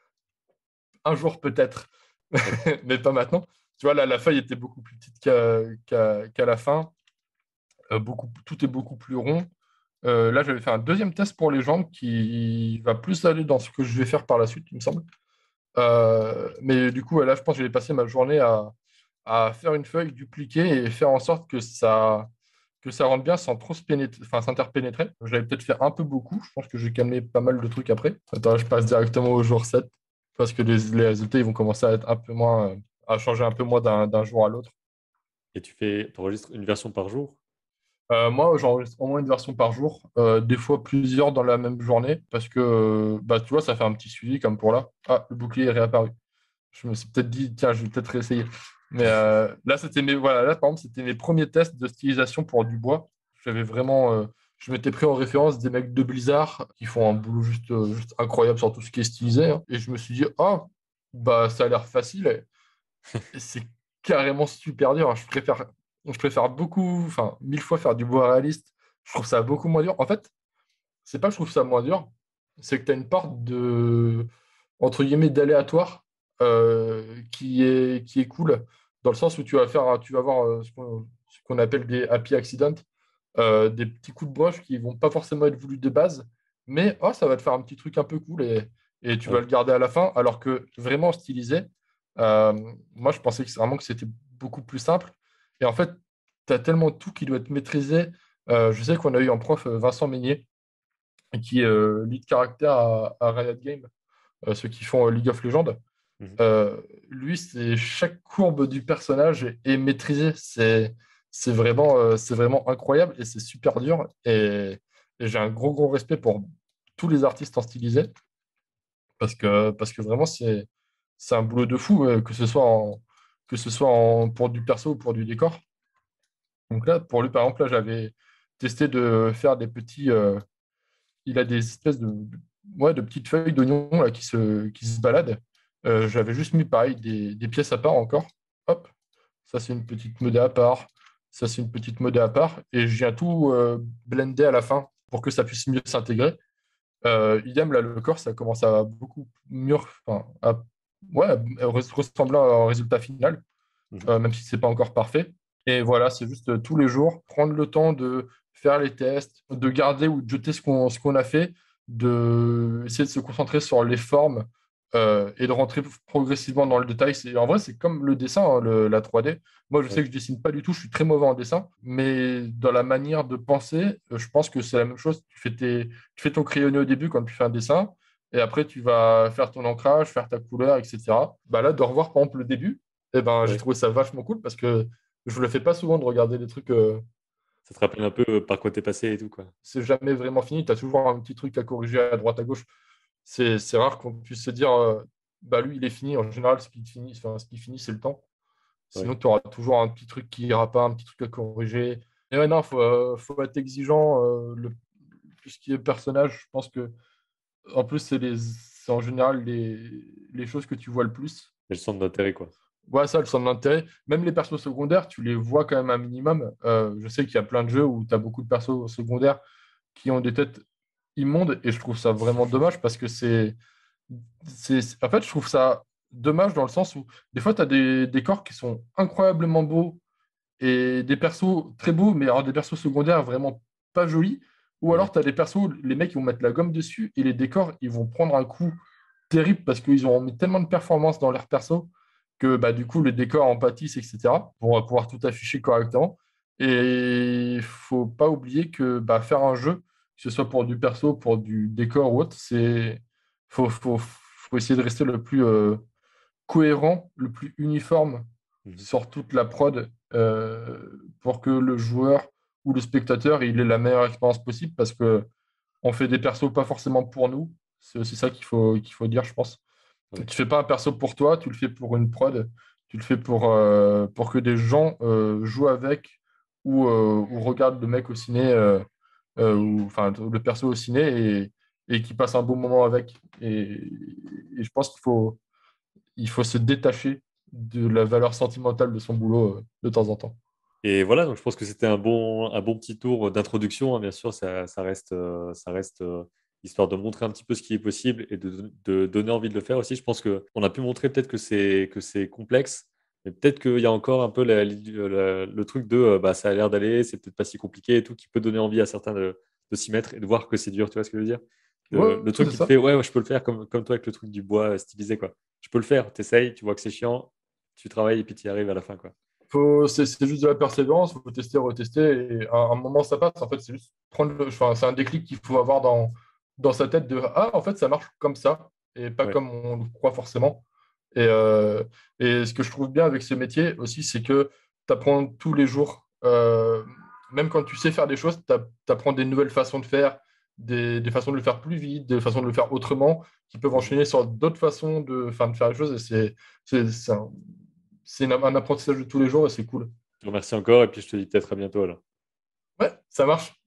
un jour peut-être, Ouais. mais pas maintenant. Tu vois, là, la feuille était beaucoup plus petite qu'à qu'à- qu'à la fin. Euh, beaucoup, tout est beaucoup plus rond. Euh, là, j'avais fait un deuxième test pour les jambes qui va plus aller dans ce que je vais faire par la suite, il me semble. Euh, mais du coup, là, je pense que je vais passer ma journée à, à faire une feuille, dupliquer et faire en sorte que ça, que ça rentre bien sans trop se pénétrer, enfin, s'interpénétrer. J'avais peut-être fait un peu beaucoup. Je pense que j'ai calmé pas mal de trucs après. Attends, je passe directement au jour sept parce que les, les résultats ils vont commencer à être un peu moins, euh, à changer un peu moins d'un d'un jour à l'autre. Et tu fais, t'enregistres une version par jour? Euh, moi, j'enregistre au moins une version par jour, euh, des fois plusieurs dans la même journée, parce que, euh, bah, tu vois, ça fait un petit suivi comme pour là. Ah, le bouclier est réapparu. je me suis peut-être dit, tiens, je vais peut-être essayer. Mais euh, là, c'était mes, voilà, là, par exemple, c'était mes premiers tests de stylisation pour du bois. J'avais vraiment, euh, je m'étais pris en référence des mecs de Blizzard qui font un boulot juste, euh, juste incroyable sur tout ce qui est stylisé, hein. Et je me suis dit, ah, bah, ça a l'air facile. Et c'est carrément super dur. Je préfère, je préfère beaucoup, enfin, mille fois faire du bois réaliste. Je trouve ça beaucoup moins dur. En fait, c'est pas que je trouve ça moins dur, c'est que tu as une part de, entre guillemets, d'aléatoire euh, qui est, qui est cool, dans le sens où tu vas faire, tu vas avoir euh, ce qu'on ce qu'on appelle des happy accidents, euh, des petits coups de broche qui vont pas forcément être voulus de base, mais oh, ça va te faire un petit truc un peu cool et, et tu vas Ouais. le garder à la fin, alors que vraiment stylisé, euh, moi je pensais que c'est vraiment que c'était beaucoup plus simple. Et en fait, tu as tellement tout qui doit être maîtrisé. Euh, je sais qu'on a eu en prof euh, Vincent Meignet, qui est euh, lead caractère à, à Riot Games, euh, ceux qui font euh, League of Legends. Mhm. Euh, lui, c'est chaque courbe du personnage est, est maîtrisée. C'est c'est vraiment, euh, c'est vraiment incroyable et c'est super dur. Et, et j'ai un gros, gros respect pour tous les artistes en stylisé parce que, parce que vraiment, c'est c'est un boulot de fou, euh, que ce soit, en, que ce soit en, pour du perso ou pour du décor. Donc là, pour lui, par exemple, là, j'avais testé de faire des petits. Euh, il a des espèces de, de- ouais, de petites feuilles d'oignon là, qui se, qui se baladent. Euh, j'avais juste mis pareil des, des pièces à part encore. Hop, ça c'est une petite modée à part. Ça c'est une petite modée à part. Et je viens tout euh, blender à la fin pour que ça puisse mieux s'intégrer. Euh, idem, là, le corps, ça commence à beaucoup mieux, enfin, à, ouais, à res- ressembler au résultat final, Mhm. euh, même si c'est pas encore parfait. Et voilà, c'est juste euh, tous les jours, prendre le temps de faire les tests, de garder ou de jeter ce qu'on ce qu'on a fait, de essayer de se concentrer sur les formes euh, et de rentrer progressivement dans le détail. C'est, en vrai, c'est comme le dessin, hein, le- la trois D. Moi, je sais Ouais. que je dessine pas du tout, je suis très mauvais en dessin, mais dans la manière de penser, euh, je pense que c'est la même chose. Tu fais tes, tu fais ton crayonné au début quand tu fais un dessin, et après, tu vas faire ton ancrage, faire ta couleur, et cetera. Bah là, de revoir, par exemple, le début, eh ben, j'ai Ouais. trouvé ça vachement cool parce que je le fais pas souvent de regarder des trucs, euh, Ça te rappelle un peu euh, par quoi t'es passé et tout, quoi. c'est jamais vraiment fini, tu as toujours un petit truc à corriger à droite, à gauche. C'est c'est rare qu'on puisse se dire, euh, bah lui, il est fini. En général, ce qui finit, enfin, ce qui finit, c'est le temps. Ouais. Sinon, tu auras toujours un petit truc qui ira pas, un petit truc à corriger. Et ouais, non, faut, euh, faut être exigeant. Euh, le, tout ce qui est personnage, je pense que, en plus, c'est les, c'est en général les, les choses que tu vois le plus. Et le centre d'intérêt, quoi. Ouais, ça, le centre d'intérêt. Même les persos secondaires, tu les vois quand même un minimum. Euh, je sais qu'il y a plein de jeux où tu as beaucoup de persos secondaires qui ont des têtes immondes et je trouve ça vraiment dommage parce que c'est. c'est... c'est- En fait, je trouve ça dommage dans le sens où des fois, tu as des décors qui sont incroyablement beaux et des persos très beaux, mais alors des persos secondaires vraiment pas jolis. Ou Ouais. alors, tu as des persos, les mecs, ils vont mettre la gomme dessus et les décors, ils vont prendre un coup terrible parce qu'ils ont mis tellement de performance dans leurs persos que bah, du coup, le décor en pâtisse, et cetera, pour pouvoir tout afficher correctement. Et il faut pas oublier que bah, faire un jeu, que ce soit pour du perso, pour du décor ou autre, c'est faut, faut, faut essayer de rester le plus euh, cohérent, le plus uniforme Mhm. sur toute la prod euh, pour que le joueur ou le spectateur il ait la meilleure expérience possible parce que on fait des persos pas forcément pour nous. C'est aussi ça qu'il faut, qu'il faut dire, je pense. Ouais. Tu fais pas un perso pour toi, tu le fais pour une prod, tu le fais pour, euh, pour que des gens euh, jouent avec ou, euh, ou regardent le mec au ciné, euh, euh, ou enfin le perso au ciné et, et qui passent un bon moment avec. Et, et je pense qu'il faut, il faut se détacher de la valeur sentimentale de son boulot euh, de temps en temps. Et voilà, donc je pense que c'était un bon, un bon petit tour d'introduction, hein. Bien sûr, ça, ça reste, euh, ça reste euh, histoire de montrer un petit peu ce qui est possible et de, de donner envie de le faire aussi. Je pense qu'on a pu montrer peut-être que c'est, que c'est complexe, mais peut-être qu'il y a encore un peu la- la- le truc de euh, bah, ça a l'air d'aller, c'est peut-être pas si compliqué et tout, qui peut donner envie à certains de, de s'y mettre et de voir que c'est dur, tu vois ce que je veux dire? Ouais, Le, le truc c'est qui te ça. fait, ouais, ouais, je peux le faire comme, comme toi avec le truc du bois euh, stylisé, quoi. Je peux le faire, t'essayes, tu vois que c'est chiant, tu travailles et puis tu y arrives à la fin, quoi. Faut, c'est c'est juste de la persévérance, il faut tester, retester, et à un moment ça passe. En fait, c'est juste prendre le, enfin, c'est un déclic qu'il faut avoir dans, dans sa tête de ah, en fait, ça marche comme ça, et pas Ouais. comme on le croit forcément. Et, euh, et ce que je trouve bien avec ce métier aussi, c'est que tu apprends tous les jours, euh, même quand tu sais faire des choses, tu apprends des nouvelles façons de faire, des, des façons de le faire plus vite, des façons de le faire autrement, qui peuvent enchaîner sur d'autres façons de, enfin, de faire les choses. Et c'est c'est- c'est un, c'est une- un apprentissage de tous les jours et c'est cool. Je te remercie encore et puis je te dis peut-être à bientôt alors. Ouais, ça marche.